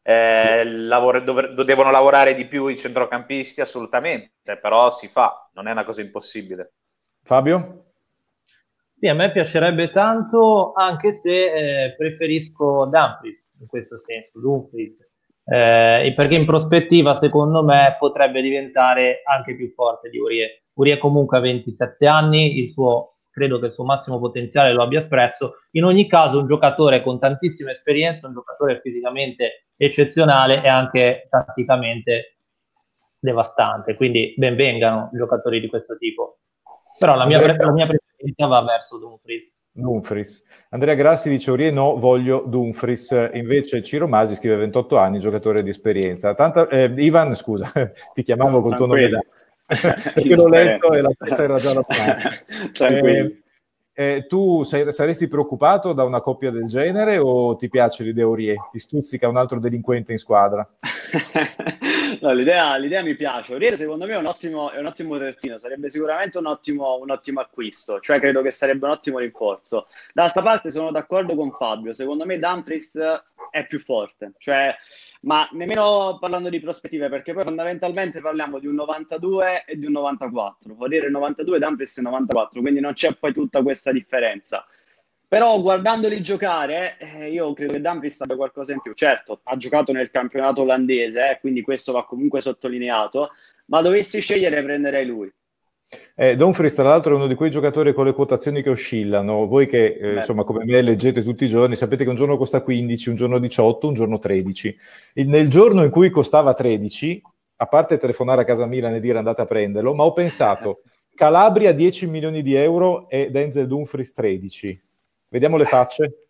Eh, lavoro, dov- devono lavorare di più i centrocampisti, assolutamente, però si fa, non è una cosa impossibile. Fabio? Sì, a me piacerebbe tanto, anche se eh, preferisco Dumfries in questo senso, Dumfries, eh, perché in prospettiva secondo me potrebbe diventare anche più forte di Aurier. Aurier comunque ha ventisette anni, il suo, credo che il suo massimo potenziale lo abbia espresso. In ogni caso un giocatore con tantissima esperienza, un giocatore fisicamente eccezionale e anche tatticamente devastante, quindi ben vengano giocatori di questo tipo. Però la mia, Andrea, la mia preferenza va verso Dumfries. Dumfries. Andrea Grassi dice Aurier no, voglio Dumfries. Invece Ciro Masi scrive ventotto anni, giocatore di esperienza. Tanta, eh, Ivan, scusa, ti chiamavo col tuo nome da... perché l'ho letto e la testa era già da eh, eh, tu sei, saresti preoccupato da una coppia del genere o ti piace l'idea Aurier? Ti stuzzica un altro delinquente in squadra? No, l'idea, l'idea mi piace. Aurier secondo me è un ottimo, è un ottimo terzino, sarebbe sicuramente un ottimo, un ottimo acquisto, cioè credo che sarebbe un ottimo rinforzo. D'altra parte sono d'accordo con Fabio, secondo me Dumfries è più forte, cioè, ma nemmeno parlando di prospettive, perché poi fondamentalmente parliamo di un novantadue e di un novantaquattro. Aurier è novantadue, Dumfries è novantaquattro, quindi non c'è poi tutta questa differenza. Però guardandoli giocare, eh, io credo che Dumfries abbia qualcosa in più. Certo, ha giocato nel campionato olandese, eh, quindi questo va comunque sottolineato, ma dovessi scegliere prenderei lui. Eh, Dumfries, tra l'altro, è uno di quei giocatori con le quotazioni che oscillano. Voi che, eh, insomma, come me leggete tutti i giorni, sapete che un giorno costa quindici, un giorno diciotto, un giorno tredici. E nel giorno in cui costava tredici, a parte telefonare a casa Milan e dire andate a prenderlo, ma ho pensato, Calabria dieci milioni di euro e Denzel Dumfries tredici. Vediamo le facce.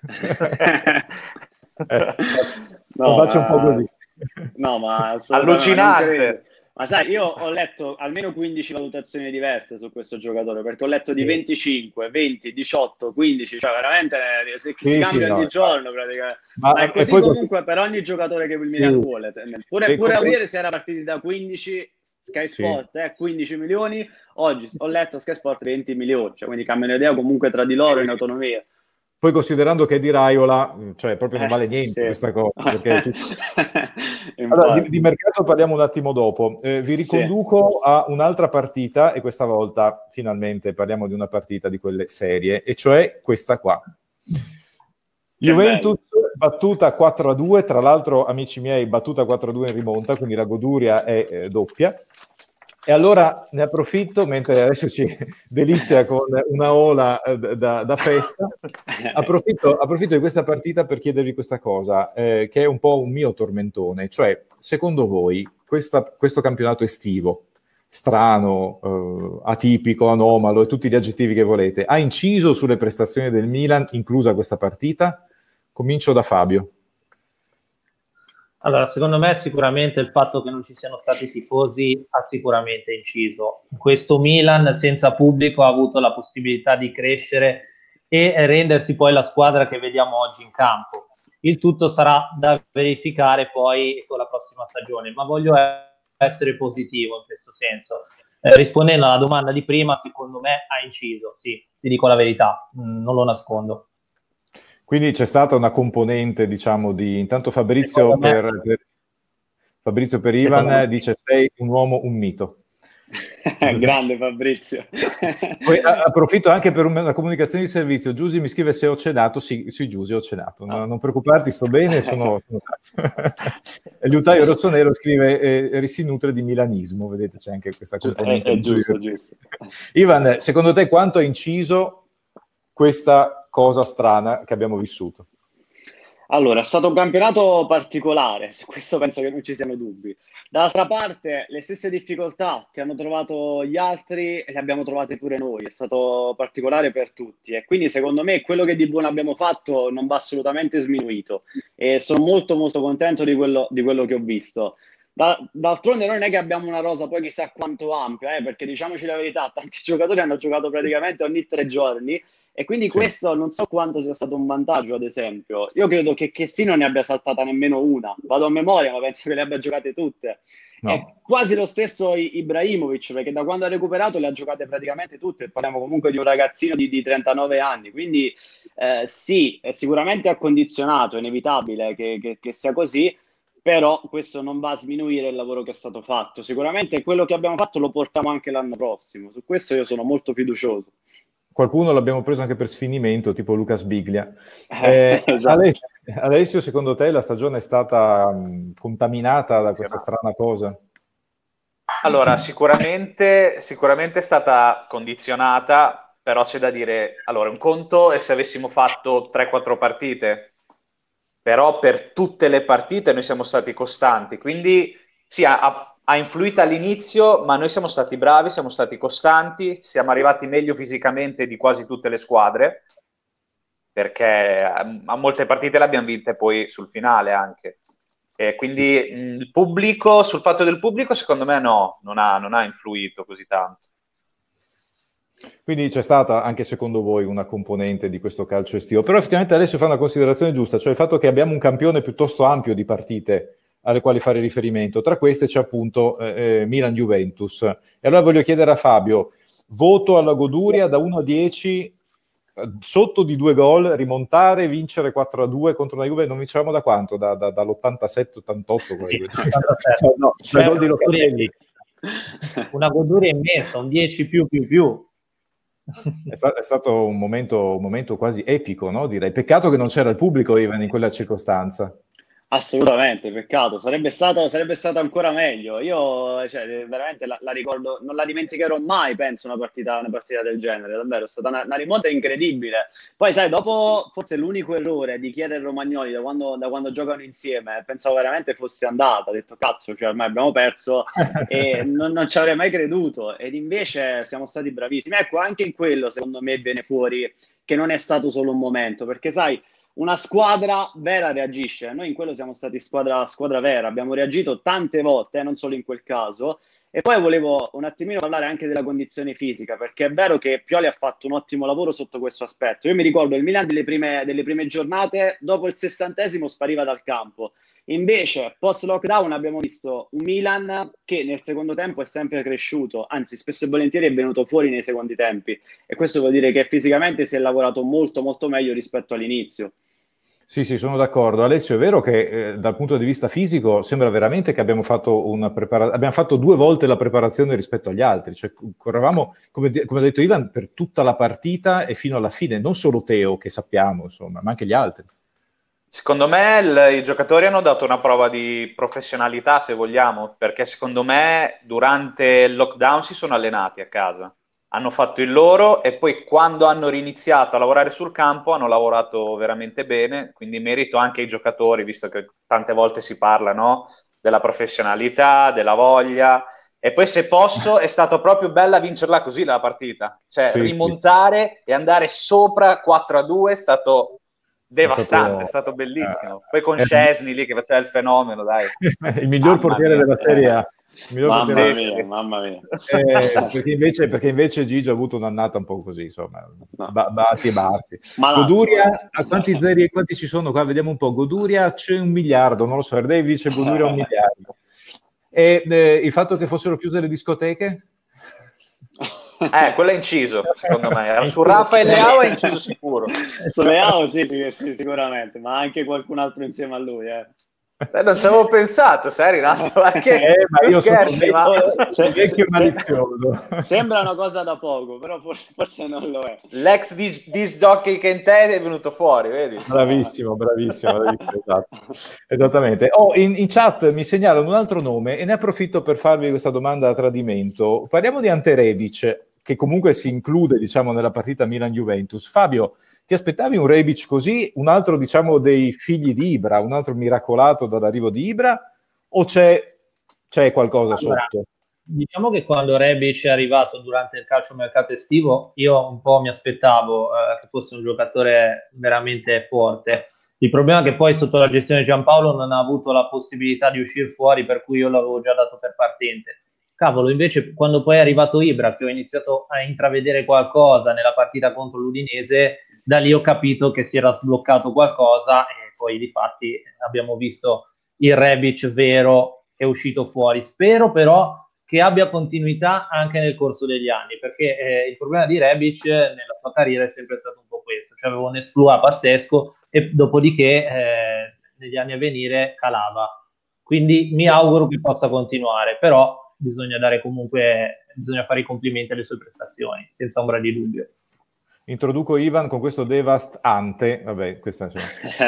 eh, no, faccio ma... un po' così. No, ma allucinante. Ma sai, io ho letto almeno quindici valutazioni diverse su questo giocatore, perché ho letto di venticinque, venti, diciotto, quindici, cioè veramente se sì, si cambia sì, ogni no, giorno praticamente. Ma, ma è così poi comunque così... per ogni giocatore che il Milan sì. vuole. Pure, pure Aurier si era partiti da quindici, Sky Sport, sì. eh, quindici milioni, oggi ho letto Sky Sport venti milioni, cioè quindi cambiano idea comunque tra di loro sì. in autonomia. Poi considerando che è di Raiola, cioè proprio non vale niente eh, sì. questa cosa. Perché tutto... allora, di, di mercato parliamo un attimo dopo. Eh, vi riconduco sì. a un'altra partita, e questa volta finalmente parliamo di una partita di quelle serie, e cioè questa qua. Che Juventus bello. Battuta quattro a due, tra l'altro, amici miei, battuta quattro a due in rimonta, quindi la goduria è eh, doppia. E allora ne approfitto, mentre adesso ci delizia con una ola eh, da, da festa, approfitto, approfitto di questa partita per chiedervi questa cosa, eh, che è un po' un mio tormentone, cioè, secondo voi, questa, questo campionato estivo, strano, eh, atipico, anomalo e tutti gli aggettivi che volete, ha inciso sulle prestazioni del Milan, inclusa questa partita? Comincio da Fabio. Allora, secondo me sicuramente il fatto che non ci siano stati tifosi ha sicuramente inciso. Questo Milan senza pubblico ha avuto la possibilità di crescere e rendersi poi la squadra che vediamo oggi in campo. Il tutto sarà da verificare poi con la prossima stagione, ma voglio essere positivo in questo senso. Eh, rispondendo alla domanda di prima, secondo me ha inciso, sì, ti dico la verità, mh, non lo nascondo. Quindi c'è stata una componente, diciamo, di... Intanto Fabrizio per, per, Fabrizio per Ivan dice sei un uomo, un mito. Grande Fabrizio. Poi approfitto anche per una comunicazione di servizio. Giusy mi scrive se ho cenato. Sì, sì Giusy, ho cenato. No, non preoccuparti, sto bene, sono... sono... E Liutaio Rossonero scrive eh, si nutre di milanismo. Vedete, c'è anche questa componente. È, è giusto, giusto. Ivan, secondo te quanto ha inciso questa cosa strana che abbiamo vissuto? Allora, è stato un campionato particolare, su questo penso che non ci siano dubbi. Dall'altra parte, le stesse difficoltà che hanno trovato gli altri le abbiamo trovate pure noi, è stato particolare per tutti e quindi secondo me quello che di buono abbiamo fatto non va assolutamente sminuito e sono molto molto contento di quello, di quello che ho visto. Da, d'altronde non è che abbiamo una rosa poi chissà quanto ampia, eh, perché diciamoci la verità, tanti giocatori hanno giocato praticamente ogni tre giorni e quindi sì. Questo non so quanto sia stato un vantaggio, ad esempio. Io credo che Chessy non ne abbia saltata nemmeno una, vado a memoria, ma penso che le abbia giocate tutte. No. È quasi lo stesso Ibrahimovic, perché da quando ha recuperato le ha giocate praticamente tutte, parliamo comunque di un ragazzino di, di trentanove anni, quindi eh, sì, è sicuramente accondizionato, è inevitabile che, che, che sia così, però questo non va a sminuire il lavoro che è stato fatto. Sicuramente quello che abbiamo fatto lo portiamo anche l'anno prossimo, su questo io sono molto fiducioso. Qualcuno l'abbiamo preso anche per sfinimento, tipo Lucas Biglia. Eh, Eh, esatto. Ale- Alessio, secondo te la stagione è stata mh, contaminata da questa strana cosa? Allora, sicuramente, sicuramente è stata condizionata, però c'è da dire, allora, un conto è se avessimo fatto tre quattro partite, però per tutte le partite noi siamo stati costanti, quindi sì, ha, ha influito all'inizio, ma noi siamo stati bravi, siamo stati costanti, siamo arrivati meglio fisicamente di quasi tutte le squadre, perché a, a molte partite le abbiamo vinte poi sul finale anche. E quindi Sì. mh, il pubblico, sul fatto del pubblico, secondo me no, non ha, non ha influito così tanto. Quindi c'è stata anche secondo voi una componente di questo calcio estivo, però effettivamente Alessio fa una considerazione giusta, cioè il fatto che abbiamo un campione piuttosto ampio di partite alle quali fare riferimento, tra queste c'è appunto eh, Milan-Juventus. E allora voglio chiedere a Fabio, voto alla goduria da uno a dieci, sotto di due gol, rimontare, vincere quattro a due contro una Juve, non vincevamo da quanto? Da, da, dall'ottantasette ottantotto? Sì, ottantasette. No, Cioè, gol di Locatelli. una goduria immensa, un dieci più più più. È, sta- è stato un momento, un momento quasi epico, no? Direi. Peccato che non c'era il pubblico, Ivan, in quella circostanza. Assolutamente, peccato, sarebbe stato, sarebbe stato ancora meglio. Io, cioè, veramente la, la ricordo, non la dimenticherò mai, penso, una partita, una partita del genere, davvero, è stata una, una rimonta incredibile. Poi, sai, dopo, forse l'unico errore di Chiesa e Romagnoli da quando, da quando giocano insieme, pensavo veramente fosse andata, ho detto, cazzo, cioè, ormai abbiamo perso e non, non ci avrei mai creduto, ed invece siamo stati bravissimi. Ecco, anche in quello, secondo me, viene fuori che non è stato solo un momento, perché, sai, una squadra vera reagisce, noi in quello siamo stati squadra, squadra vera, abbiamo reagito tante volte, eh, non solo in quel caso. E poi volevo un attimino parlare anche della condizione fisica, perché è vero che Pioli ha fatto un ottimo lavoro sotto questo aspetto. Io mi ricordo il Milan delle prime, delle prime giornate, dopo il sessantesimo spariva dal campo. Invece, post lockdown abbiamo visto un Milan che nel secondo tempo è sempre cresciuto, anzi spesso e volentieri è venuto fuori nei secondi tempi, e questo vuol dire che fisicamente si è lavorato molto molto meglio rispetto all'inizio. Sì, sì, sono d'accordo. Alessio, è vero che eh, dal punto di vista fisico sembra veramente che abbiamo fatto una prepara- abbiamo fatto due volte la preparazione rispetto agli altri, cioè correvamo, come, come ha detto Ivan, per tutta la partita e fino alla fine, non solo Teo, che sappiamo, insomma, ma anche gli altri. Secondo me il, i giocatori hanno dato una prova di professionalità, se vogliamo, perché secondo me durante il lockdown si sono allenati a casa, hanno fatto il loro e poi quando hanno riniziato a lavorare sul campo hanno lavorato veramente bene, quindi merito anche ai giocatori, visto che tante volte si parla, no? Della professionalità, della voglia. E poi se posso è stato proprio bella vincerla così la partita, cioè Sì, rimontare e andare sopra quattro a due è stato devastante, è stato, stato bellissimo. Poi eh, con eh, Szczesny lì che faceva il fenomeno, dai. il miglior Mamma portiere mia. della Serie A. Il miglior Mamma portiere Sì, della- mia, sì. mamma mia. Eh, perché, invece, perché invece Gigi ha avuto un'annata un po' così, insomma, No. ba- bati e batti. Malato, Goduria, malato. a quanti zeri e quanti ci sono qua? Vediamo un po'. Goduria c'è un miliardo, non lo so, Erdei dice Goduria un miliardo. E eh, il fatto che fossero chiuse le discoteche? Eh, quello è inciso, secondo me. Era su Rafa e Leao è inciso sicuro. Su Leao sì, sì, sì, sicuramente, ma anche qualcun altro insieme a lui. Eh. Eh, non ci avevo pensato, sai Renato, perché Eh, ma tu io sono scherzi, vecchio, ma sono vecchio malizioso. Sembra una cosa da poco, però forse, forse non lo è. l'ex dis- disc jockey che in te è venuto fuori, vedi? Bravissimo, bravissimo, bravissimo, esatto. Esattamente. Oh, in, in chat mi segnalano un altro nome e ne approfitto per farvi questa domanda a tradimento. Parliamo di Ante Rebic, che comunque si include, diciamo, nella partita Milan-Juventus. Fabio, ti aspettavi un Rebic così, un altro, diciamo, dei figli di Ibra, un altro miracolato dall'arrivo di Ibra, o c'è, c'è qualcosa Allora, sotto? diciamo che quando Rebic è arrivato durante il calciomercato estivo, io un po' mi aspettavo eh, che fosse un giocatore veramente forte. Il problema è che poi sotto la gestione di Giampaolo non ha avuto la possibilità di uscire fuori, per cui io l'avevo già dato per partente. Cavolo, invece quando poi è arrivato Ibra, che ho iniziato a intravedere qualcosa nella partita contro l'Udinese, da lì ho capito che si era sbloccato qualcosa e poi di fatti abbiamo visto il Rebic vero che è uscito fuori. Spero però che abbia continuità anche nel corso degli anni, perché eh, il problema di Rebic nella sua carriera è sempre stato un po' questo, cioè aveva un exploit pazzesco e dopodiché eh, negli anni a venire calava. quindi mi auguro che possa continuare, però bisogna dare comunque, bisogna fare i complimenti alle sue prestazioni, senza ombra di dubbio. Introduco Ivan con questo devastante, vabbè, questa insomma.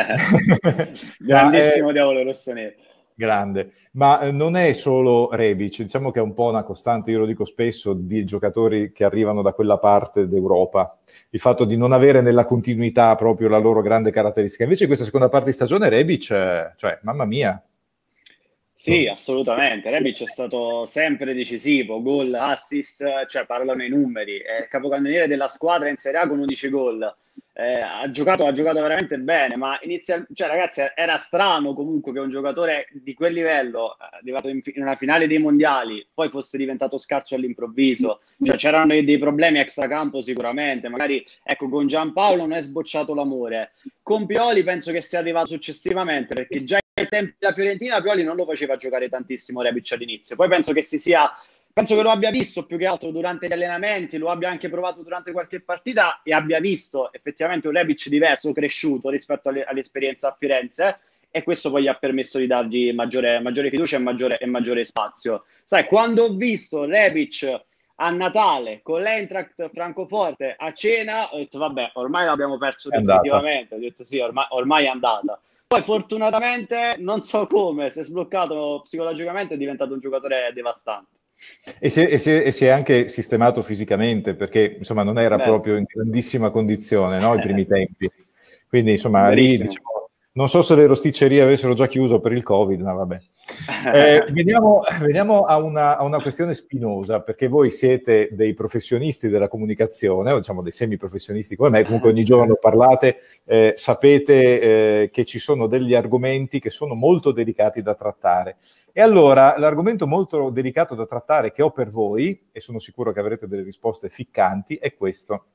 Grandissimo Ma, eh, diavolo rossonero. Grande, ma eh, non è solo Rebic, diciamo che è un po' una costante, io lo dico spesso, di giocatori che arrivano da quella parte d'Europa, il fatto di non avere nella continuità proprio la loro grande caratteristica. Invece in questa seconda parte di stagione Rebic, eh, cioè, mamma mia. Sì, assolutamente. Rebic è stato sempre decisivo, gol, assist, cioè parlano i numeri. È il capocannoniere della squadra in Serie A con undici gol. Eh, ha giocato, ha giocato veramente bene, ma inizia, cioè, ragazzi, era strano comunque che un giocatore di quel livello, eh, arrivato in, in una finale dei mondiali, poi fosse diventato scarso all'improvviso. Cioè, c'erano dei, dei problemi extracampo sicuramente. Magari, ecco, con Giampaolo non è sbocciato l'amore. Con Pioli penso che sia arrivato successivamente, perché già ai tempi della Fiorentina Pioli non lo faceva giocare tantissimo Rebic all'inizio. Poi penso che si sia, penso che lo abbia visto più che altro durante gli allenamenti, lo abbia anche provato durante qualche partita e abbia visto effettivamente un Rebic diverso, cresciuto rispetto alle, all'esperienza a Firenze, e questo poi gli ha permesso di dargli maggiore, maggiore fiducia e maggiore, e maggiore spazio. Sai, quando ho visto Rebic a Natale con l'Eintracht Francoforte a cena, ho detto vabbè, ormai l'abbiamo perso È definitivamente. Ho detto sì, ormai, ormai è andata. Poi fortunatamente, non so come, si è sbloccato psicologicamente, è diventato un giocatore devastante. E si, è, e, si è, e si è anche sistemato fisicamente, perché insomma non era Beh. proprio in grandissima condizione, no, i primi tempi. Quindi insomma Verissimo. lì diciamo, non so se le rosticcerie avessero già chiuso per il Covid, ma vabbè. Eh, veniamo, veniamo a, una, a una questione spinosa, perché voi siete dei professionisti della comunicazione, o diciamo dei semiprofessionisti come me, comunque ogni giorno parlate, eh, sapete eh, che ci sono degli argomenti che sono molto delicati da trattare. E allora l'argomento molto delicato da trattare che ho per voi, e sono sicuro che avrete delle risposte ficcanti, è questo.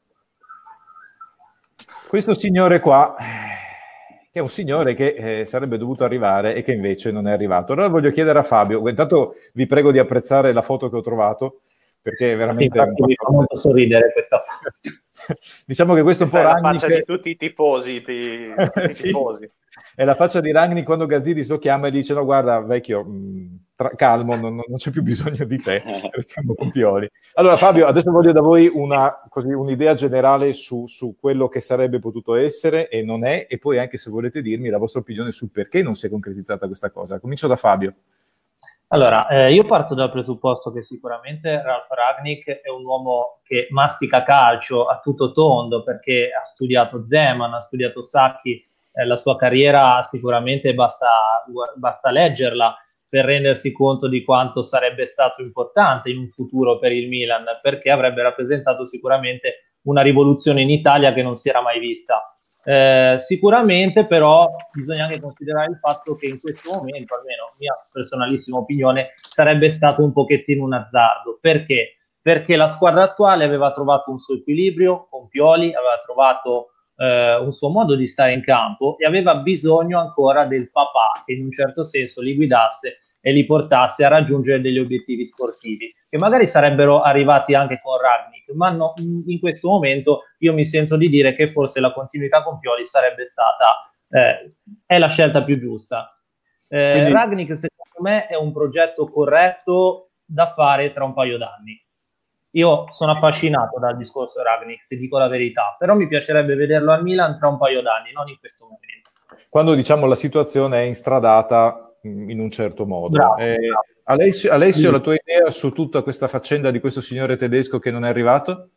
Questo signore qua, che è un signore che eh, sarebbe dovuto arrivare e che invece non è arrivato. Allora voglio chiedere a Fabio, intanto vi prego di apprezzare la foto che ho trovato, perché è veramente... Sì, infatti mi fa molto sorridere questa foto. Diciamo che questo è un po' Questa è la Rangnick... faccia di tutti i tifosi, ti... tutti i sì. tifosi. È la faccia di Rangnick quando Gazzidis lo chiama e dice no guarda vecchio, mh, tra- calmo, non, non c'è più bisogno di te, restiamo con Pioli. Allora Fabio, adesso voglio da voi una, così, un'idea generale su, su quello che sarebbe potuto essere e non è, e poi anche se volete dirmi la vostra opinione sul perché non si è concretizzata questa cosa. Comincio da Fabio. Allora, eh, io parto dal presupposto che sicuramente Ralf Rangnick è un uomo che mastica calcio a tutto tondo, perché ha studiato Zeman, ha studiato Sacchi, eh, la sua carriera sicuramente basta, basta leggerla per rendersi conto di quanto sarebbe stato importante in un futuro per il Milan, perché avrebbe rappresentato sicuramente una rivoluzione in Italia che non si era mai vista. Eh, sicuramente però bisogna anche considerare il fatto che in questo momento, almeno mia personalissima opinione, sarebbe stato un pochettino un azzardo. Perché? Perché la squadra attuale aveva trovato un suo equilibrio con Pioli, aveva trovato eh, un suo modo di stare in campo e aveva bisogno ancora del papà che in un certo senso li guidasse e li portasse a raggiungere degli obiettivi sportivi che magari sarebbero arrivati anche con Rangnick, ma no, in questo momento io mi sento di dire che forse la continuità con Pioli sarebbe stata eh, è la scelta più giusta. Eh, Quindi... Rangnick secondo me è un progetto corretto da fare tra un paio d'anni. Io sono affascinato dal discorso Rangnick, ti dico la verità, però mi piacerebbe vederlo al Milan tra un paio d'anni, non in questo momento. Quando diciamo la situazione è instradata in un certo modo. Bravo, eh, bravo. Alessio, Alessio sì. La tua idea su tutta questa faccenda di questo signore tedesco che non è arrivato?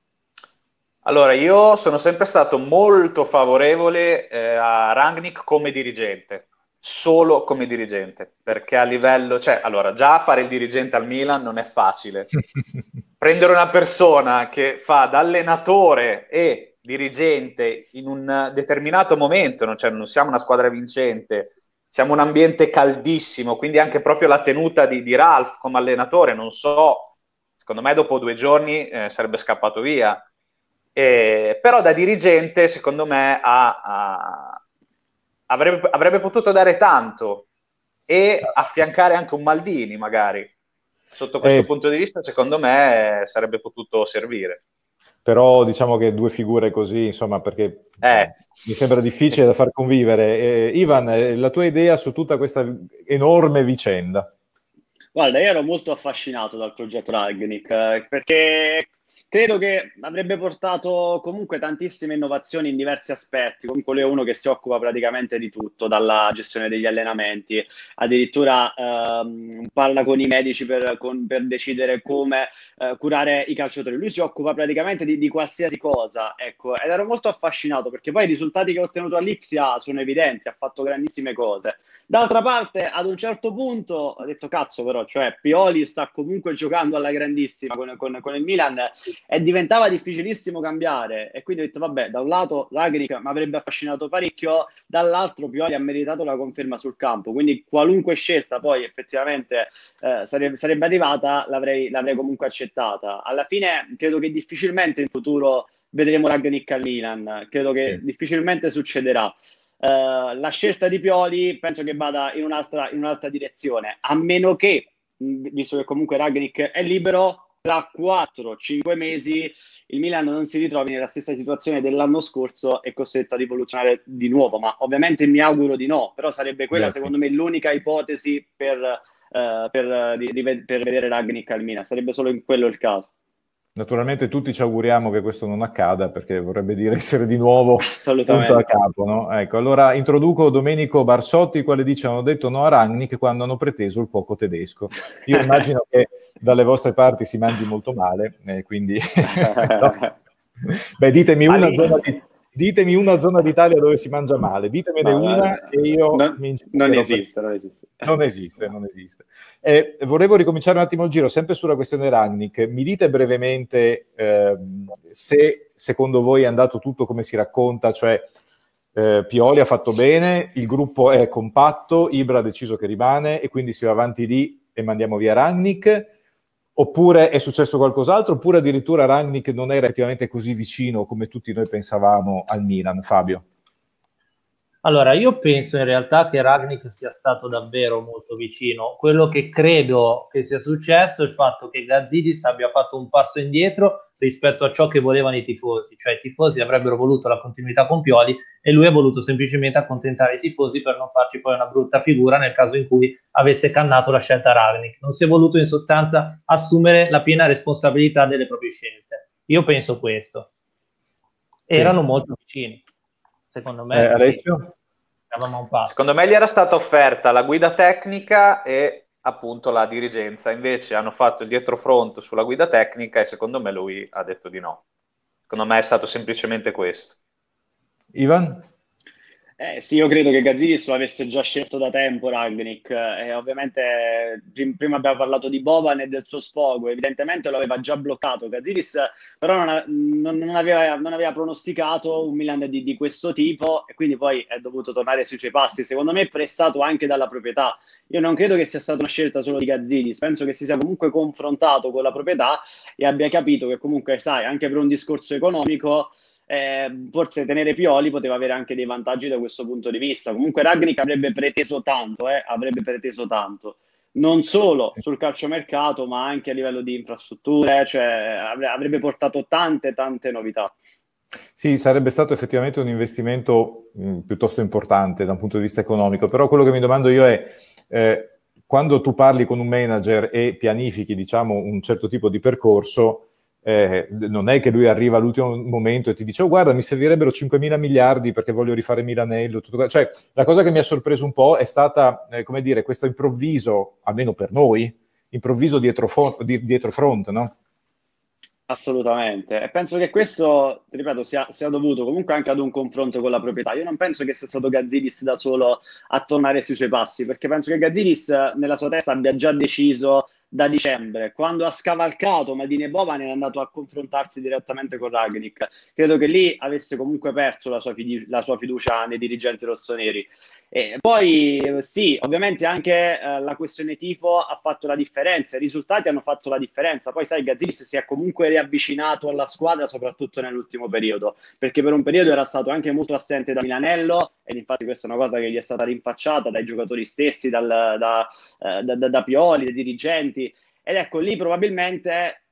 Allora, io sono sempre stato molto favorevole eh, a Rangnick come dirigente, solo come dirigente, perché a livello, cioè, allora, già fare il dirigente al Milan non è facile. Prendere una persona che fa da allenatore e dirigente in un determinato momento, no? Cioè, non siamo una squadra vincente, siamo un ambiente caldissimo, quindi anche proprio la tenuta di, di Ralf come allenatore, non so, secondo me dopo due giorni eh, sarebbe scappato via. Eh, però da dirigente, secondo me, ha, ha, avrebbe, avrebbe potuto dare tanto e affiancare anche un Maldini, magari. Sotto questo eh, punto di vista, secondo me, sarebbe potuto servire. però diciamo che due figure così, insomma, perché Eh. mi sembra difficile da far convivere. Eh, Ivan, eh, la tua idea su tutta questa enorme vicenda? Guarda, io ero molto affascinato dal progetto Ragnik, eh, perché credo che avrebbe portato comunque tantissime innovazioni in diversi aspetti. Comunque lui è uno che si occupa praticamente di tutto, dalla gestione degli allenamenti, addirittura ehm, parla con i medici per, con- per decidere come eh, curare i calciatori. Lui si occupa praticamente di, di qualsiasi cosa, ecco, ed ero molto affascinato perché poi i risultati che ha ottenuto all'Ipsia sono evidenti, ha fatto grandissime cose. D'altra parte, ad un certo punto ho detto cazzo, però, cioè Pioli sta comunque giocando alla grandissima con, con- con il Milan e diventava difficilissimo cambiare. E quindi ho detto, vabbè, da un lato Ragnik mi avrebbe affascinato parecchio, dall'altro Pioli ha meritato la conferma sul campo. Quindi qualunque scelta poi effettivamente eh, sarebbe, sarebbe arrivata, l'avrei, l'avrei comunque accettata. Alla fine credo che difficilmente in futuro vedremo Ragnik al Milan, credo che Sì. difficilmente succederà. Uh, la scelta di Pioli penso che vada in un'altra, in un'altra direzione, a meno che, mh, visto che comunque Ragnik è libero, tra quattro cinque mesi il Milan non si ritrovi nella stessa situazione dell'anno scorso e costretto a rivoluzionare di nuovo, ma ovviamente mi auguro di no, però sarebbe quella Beh, sì. secondo me l'unica ipotesi per, uh, per, uh, di- di- per vedere Ragnik al Milan, sarebbe solo in quello il caso. Naturalmente tutti ci auguriamo che questo non accada, perché vorrebbe dire essere di nuovo punto a Assolutamente. capo, no? Ecco, allora introduco Domenico Barsotti, il quale dice: hanno detto no a Rangnick quando hanno preteso il cuoco tedesco. Io immagino che dalle vostre parti si mangi molto male, eh, quindi no. Beh, ditemi una zona Malissimo. di, ditemi una zona d'Italia dove si mangia male, ditemene No, no, una e io non, mi non ingegnierò per... esiste, non esiste. Non esiste, non esiste. Eh, volevo ricominciare un attimo il giro, sempre sulla questione Rangnick. Mi dite brevemente ehm, se secondo voi è andato tutto come si racconta, cioè eh, Pioli ha fatto bene, il gruppo è compatto, Ibra ha deciso che rimane e quindi si va avanti lì e mandiamo via Rangnick, oppure è successo qualcos'altro, oppure addirittura Rangnick non era effettivamente così vicino come tutti noi pensavamo al Milan, Fabio? Allora, io penso in realtà che Rangnick sia stato davvero molto vicino. Quello che credo che sia successo è il fatto che Gazidis abbia fatto un passo indietro rispetto a ciò che volevano i tifosi, cioè i tifosi avrebbero voluto la continuità con Pioli e lui ha voluto semplicemente accontentare i tifosi per non farci poi una brutta figura nel caso in cui avesse cannato la scelta Rangnick. Non si è voluto in sostanza assumere la piena responsabilità delle proprie scelte. Io penso questo. Erano Sì. molto vicini. Secondo Eh, me, Alessio? eravamo a un passo. Secondo me gli era stata offerta la guida tecnica e appunto la dirigenza, invece hanno fatto il dietrofront sulla guida tecnica e secondo me lui ha detto di no. Secondo me è stato semplicemente questo. Ivan? Eh, sì, io credo che Gazidis lo avesse già scelto da tempo Rangnick, e ovviamente prim- prima abbiamo parlato di Boban e del suo sfogo, evidentemente lo aveva già bloccato Gazidis, però non, a- non- non aveva, non aveva pronosticato un Milan di, di questo tipo e quindi poi è dovuto tornare sui suoi passi, secondo me pressato anche dalla proprietà. Io non credo che sia stata una scelta solo di Gazidis, penso che si sia comunque confrontato con la proprietà e abbia capito che comunque, sai, anche per un discorso economico eh, forse tenere Pioli poteva avere anche dei vantaggi da questo punto di vista. Comunque Rangnick avrebbe preteso tanto, eh, avrebbe preteso tanto, non solo sul calciomercato, ma anche a livello di infrastrutture, cioè avrebbe portato tante, tante novità. Sì, sarebbe stato effettivamente un investimento mh, piuttosto importante da un punto di vista economico, però quello che mi domando io è, eh, quando tu parli con un manager e pianifichi, diciamo, un certo tipo di percorso, eh, non è che lui arriva all'ultimo momento e ti dice: oh, guarda, mi servirebbero cinquemila miliardi perché voglio rifare Milanello. Tutto... Cioè, la cosa che mi ha sorpreso un po' è stata, eh, come dire, questo improvviso, almeno per noi, improvviso dietro, fo- di- dietro front, no? Assolutamente, e penso che questo, ti ripeto, sia, sia dovuto comunque anche ad un confronto con la proprietà. Io non penso che sia stato Gazidis da solo a tornare sui suoi passi, perché penso che Gazidis eh, nella sua testa abbia già deciso da dicembre, quando ha scavalcato Maldini e Boban è andato a confrontarsi direttamente con Rangnick. Credo che lì avesse comunque perso la sua, fidu- la sua fiducia nei dirigenti rossoneri. E poi eh, sì, ovviamente anche eh, la questione tifo ha fatto la differenza, i risultati hanno fatto la differenza. Poi sai, Gazidis si è comunque riavvicinato alla squadra, soprattutto nell'ultimo periodo, perché per un periodo era stato anche molto assente da Milanello, ed infatti questa è una cosa che gli è stata rinfacciata dai giocatori stessi, dal, da, eh, da, da, da Pioli, dai dirigenti. Ed ecco, lì probabilmente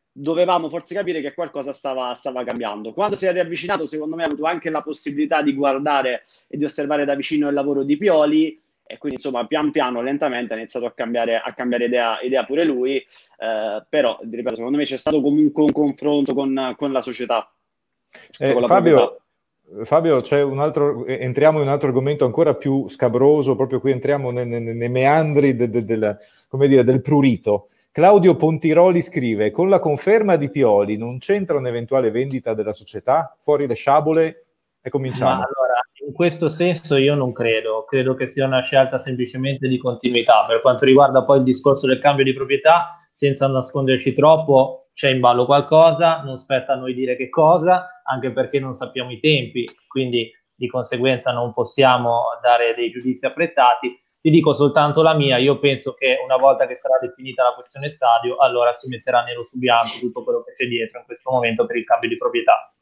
dovevamo forse capire che qualcosa stava, stava cambiando. Quando si è riavvicinato, secondo me ha avuto anche la possibilità di guardare e di osservare da vicino il lavoro di Pioli, e quindi insomma pian piano, lentamente ha iniziato a cambiare, a cambiare idea, idea pure lui, eh, però ripeto, secondo me c'è stato comunque un confronto con, con la società. Eh, con la Fabio, Fabio, c'è un altro, entriamo in un altro argomento ancora più scabroso, proprio qui entriamo nei, nei, nei meandri de, de, del, come dire, del prurito. Claudio Pontiroli scrive: con la conferma di Pioli non c'entra un'eventuale vendita della società? Fuori le sciabole e cominciamo. Ma allora, in questo senso io non credo, credo che sia una scelta semplicemente di continuità. Per quanto riguarda poi il discorso del cambio di proprietà, senza nasconderci troppo, c'è in ballo qualcosa, non spetta a noi dire che cosa, anche perché non sappiamo i tempi, quindi di conseguenza non possiamo dare dei giudizi affrettati. Ti dico soltanto la mia, io penso che una volta che sarà definita la questione stadio, allora si metterà nero su bianco tutto quello che c'è dietro in questo momento per il cambio di proprietà.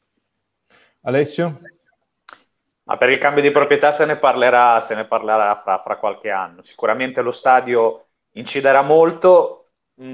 Alessio? Ma per il cambio di proprietà se ne parlerà, se ne parlerà fra, fra qualche anno. Sicuramente lo stadio inciderà molto,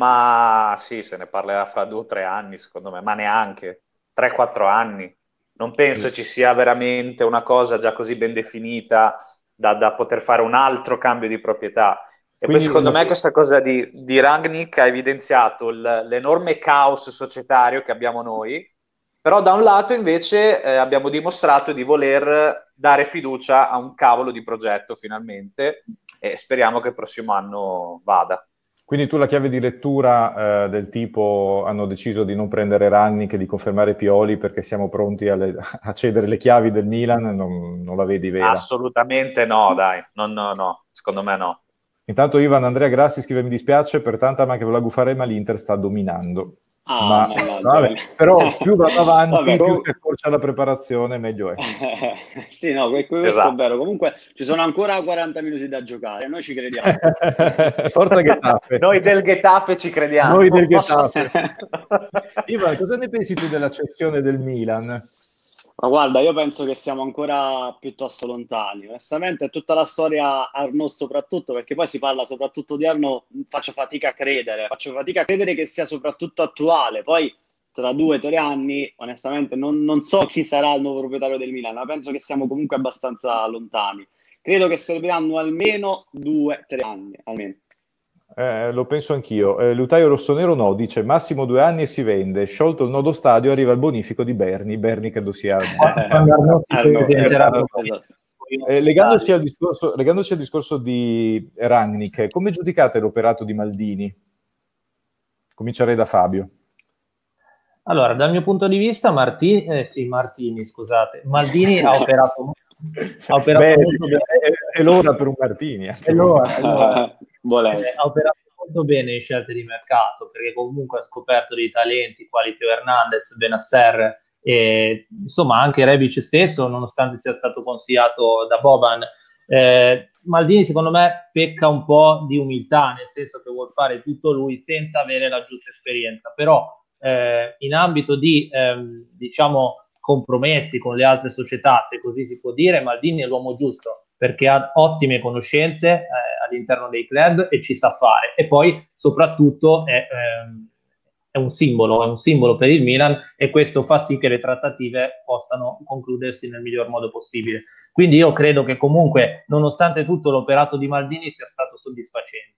ma sì, se ne parlerà fra due o tre anni, secondo me, ma neanche tre quattro anni. Non penso ci sia veramente una cosa già così ben definita Da, da poter fare un altro cambio di proprietà. E Quindi, poi secondo una... me questa cosa di, di Rangnick ha evidenziato il, l'enorme caos societario che abbiamo noi, però da un lato invece eh, abbiamo dimostrato di voler dare fiducia a un cavolo di progetto finalmente, e speriamo che il prossimo anno vada. Quindi tu la chiave di lettura eh, del tipo hanno deciso di non prendere Rangnick e di confermare Pioli perché siamo pronti alle, a cedere le chiavi del Milan, non, non la vedi vera? Assolutamente no, dai, no, no, no, secondo me no. Intanto Ivan Andrea Grassi scrive: mi dispiace per tanta ma che la Gufarema l'Inter sta dominando. Ah, ma, vabbè, però più vanno avanti, vabbè, più si accorcia la preparazione, meglio è. Sì, no, questo esatto. È vero. Comunque ci sono ancora quaranta minuti da giocare, noi ci crediamo. Forza Getafe. Noi del Getafe ci crediamo. Noi del Getafe. Ivan, cosa ne pensi tu della cessione del Milan? Ma guarda, io penso che siamo ancora piuttosto lontani. Onestamente, tutta la storia Arnaud soprattutto, perché poi si parla soprattutto di Arnaud, faccio fatica a credere, faccio fatica a credere che sia soprattutto attuale. Poi tra due o tre anni, onestamente, non, non so chi sarà il nuovo proprietario del Milan, ma penso che siamo comunque abbastanza lontani. Credo che serviranno almeno due o tre anni, almeno. Eh, lo penso anch'io. Eh, Lutaio Rossonero no, dice massimo due anni e si vende. Sciolto il nodo stadio arriva il bonifico di Berni. Berni credo sia... eh, legandoci, al discorso, legandoci al discorso di Rangnick, come giudicate l'operato di Maldini? Comincerei da Fabio. Allora, dal mio punto di vista, Martini, eh, sì, Martini, scusate, Maldini ha operato, ha operato Beh, molto bene. È, è l'ora per un Martini. È l'ora, è l'ora. Eh, ha operato molto bene in scelte di mercato, perché comunque ha scoperto dei talenti quali Teo Hernandez, Benasser, e insomma anche Rebic stesso, nonostante sia stato consigliato da Boban. Eh, Maldini secondo me pecca un po' di umiltà, nel senso che vuol fare tutto lui senza avere la giusta esperienza, però eh, in ambito di ehm, diciamo compromessi con le altre società, se così si può dire, Maldini è l'uomo giusto, perché ha ottime conoscenze eh, all'interno dei club e ci sa fare, e poi soprattutto è, ehm, è un simbolo, è un simbolo per il Milan, e questo fa sì che le trattative possano concludersi nel miglior modo possibile. Quindi io credo che comunque, nonostante tutto, l'operato di Maldini sia stato soddisfacente.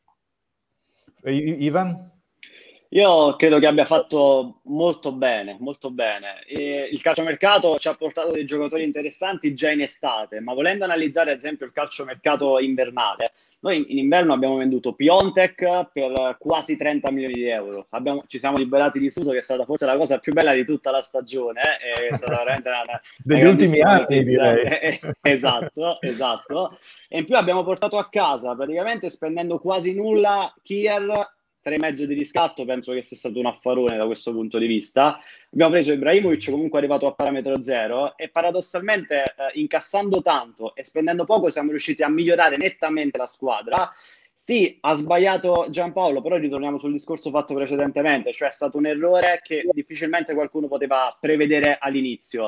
I- Ivan? Io credo che abbia fatto molto bene, molto bene. E il calciomercato ci ha portato dei giocatori interessanti già in estate, ma volendo analizzare ad esempio il calciomercato invernale, noi in, in inverno abbiamo venduto Piontek per quasi trenta milioni di euro. Abbiamo, ci siamo liberati di Suso, che è stata forse la cosa più bella di tutta la stagione, eh? È stata veramente una, una degli ultimi anni, direi. Esatto, esatto. E in più abbiamo portato a casa, praticamente spendendo quasi nulla, Kier, tre e mezzo di riscatto, penso che sia stato un affarone da questo punto di vista. Abbiamo preso Ibrahimovic, comunque arrivato a parametro zero, e paradossalmente eh, incassando tanto e spendendo poco siamo riusciti a migliorare nettamente la squadra. Sì, ha sbagliato Giampaolo, però ritorniamo sul discorso fatto precedentemente, cioè è stato un errore che difficilmente qualcuno poteva prevedere all'inizio.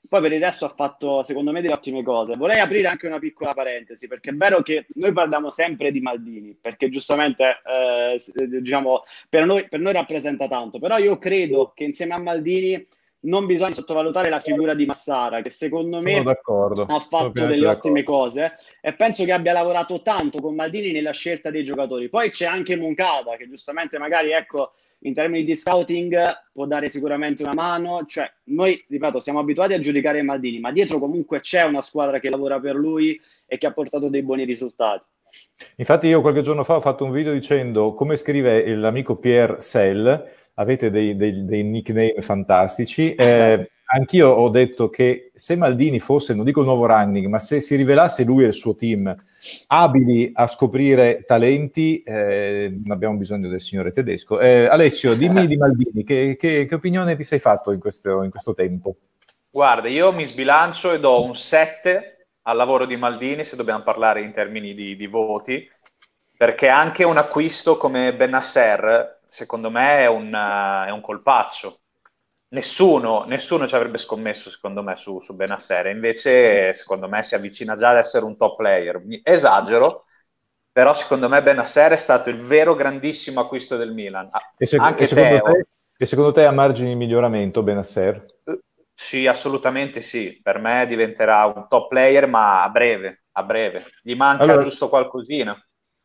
Poi per il resto ha fatto, secondo me, delle ottime cose. Vorrei aprire anche una piccola parentesi, perché è vero che noi parliamo sempre di Maldini, perché giustamente, eh, s- eh, diciamo, per noi, per noi rappresenta tanto, però io credo che insieme a Maldini non bisogna sottovalutare la figura di Massara, che secondo Sono me ha d'accordo, sono fatto pienamente delle ottime d'accordo. cose e penso che abbia lavorato tanto con Maldini nella scelta dei giocatori. Poi c'è anche Moncada, che giustamente magari, ecco, in termini di scouting può dare sicuramente una mano. Cioè, noi, ripeto, siamo abituati a giudicare Maldini, ma dietro comunque c'è una squadra che lavora per lui e che ha portato dei buoni risultati. Infatti io qualche giorno fa ho fatto un video dicendo, come scrive l'amico Pierre Sell, avete dei, dei- dei nickname fantastici, eh, anch'io ho detto che se Maldini fosse, non dico il nuovo Rangnick, ma se si rivelasse lui e il suo team abili a scoprire talenti, eh, non abbiamo bisogno del signore tedesco. Eh, Alessio, dimmi di Maldini, che, che- che opinione ti sei fatto in questo, in questo tempo? Guarda, io mi sbilancio e do un sette al lavoro di Maldini, se dobbiamo parlare in termini di, di voti, perché anche un acquisto come Bennacer, secondo me, è un, eh, è un colpaccio. Nessuno, nessuno ci avrebbe scommesso, secondo me, su, su Bennacer, invece, secondo me, si avvicina già ad essere un top player. Mi- Esagero, però secondo me Bennacer è stato il vero grandissimo acquisto del Milan. Ah, E, sec- e anche secondo te, Teo. e secondo te ha margini di miglioramento Bennacer? Eh, Sì, assolutamente sì. Per me diventerà un top player, ma a breve, a breve. Gli manca Allora, giusto qualcosina.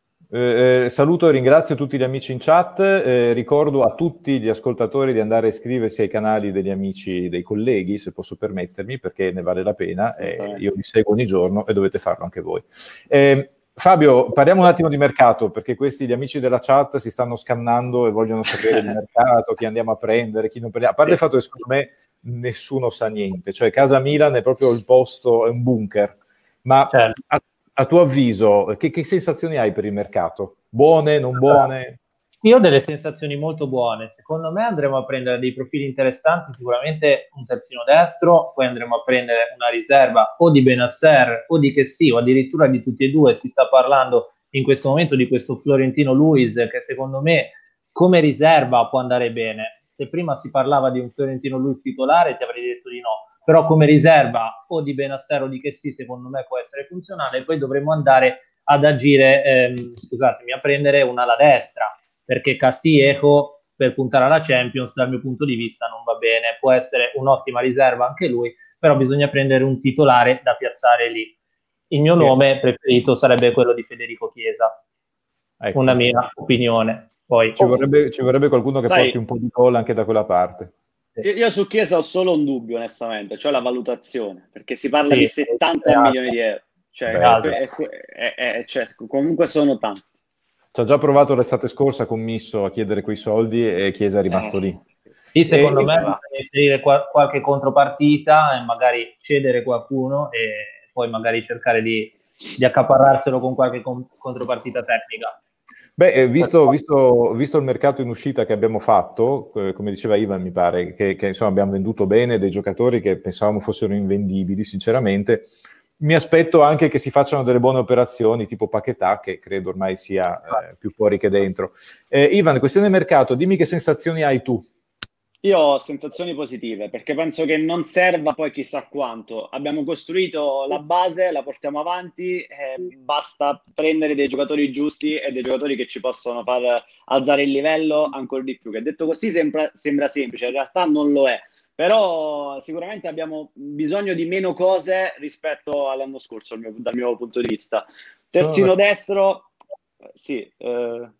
Eh, eh, saluto e ringrazio tutti gli amici in chat, eh, ricordo a tutti gli ascoltatori di andare a iscriversi ai canali degli amici, dei colleghi, se posso permettermi, perché ne vale la pena, eh, io li seguo ogni giorno e dovete farlo anche voi. Eh, Fabio, parliamo un attimo di mercato, perché questi, gli amici della chat, si stanno scannando e vogliono sapere di mercato, chi andiamo a prendere, chi non prendiamo. A parte il fatto che secondo me nessuno sa niente, cioè casa Milan è proprio il posto, è un bunker, ma Certo. a a tuo avviso, che, che sensazioni hai per il mercato? Buone, non buone? Io ho delle sensazioni molto buone. Secondo me andremo a prendere dei profili interessanti, sicuramente un terzino destro, poi andremo a prendere una riserva o di Benasser o di Chessy o addirittura di tutti e due. Si sta parlando in questo momento di questo Florentino Luis che secondo me come riserva può andare bene. Se prima si parlava di un Florentino Luis titolare ti avrei detto di no, però come riserva o di Benasser o di Chessy secondo me può essere funzionale. E poi dovremo andare ad agire, ehm, scusatemi, a prendere un'ala destra, perché Castillejo per puntare alla Champions dal mio punto di vista non va bene, può essere un'ottima riserva anche lui, però bisogna prendere un titolare da piazzare lì. Il mio nome preferito sarebbe quello di Federico Chiesa, Ecco. una mia opinione. Poi, Ci vorrebbe, ci vorrebbe qualcuno che Sai, porti un po' di gol anche da quella parte. io, io su Chiesa ho solo un dubbio, onestamente, cioè la valutazione, perché si parla sì, di settanta milioni di euro. Cioè, Beh, è- è- è- cioè, comunque sono tanti. ci ha già provato l'estate scorsa commisso a chiedere quei soldi e Chiesa è rimasto Eh. lì. Sì, secondo E- me bisogna inserire qual- qualche contropartita e magari cedere qualcuno e poi magari cercare di, di accaparrarselo con qualche con- contropartita tecnica. Beh, eh, visto, visto, visto il mercato in uscita che abbiamo fatto, eh, come diceva Ivan, mi pare, che, che, insomma, abbiamo venduto bene dei giocatori che pensavamo fossero invendibili, sinceramente, mi aspetto anche che si facciano delle buone operazioni, tipo Paquetá, che credo ormai sia eh, più fuori che dentro. Eh, Ivan, questione mercato, dimmi che sensazioni hai tu. Io ho sensazioni positive perché penso che non serva poi chissà quanto. Abbiamo costruito la base, la portiamo avanti, eh, basta prendere dei giocatori giusti e dei giocatori che ci possono far alzare il livello ancora di più. Che detto così sembra, sembra semplice, in realtà non lo è. Però sicuramente abbiamo bisogno di meno cose rispetto all'anno scorso, dal mio, dal mio punto di vista. Terzino destro, eh, sì. Eh,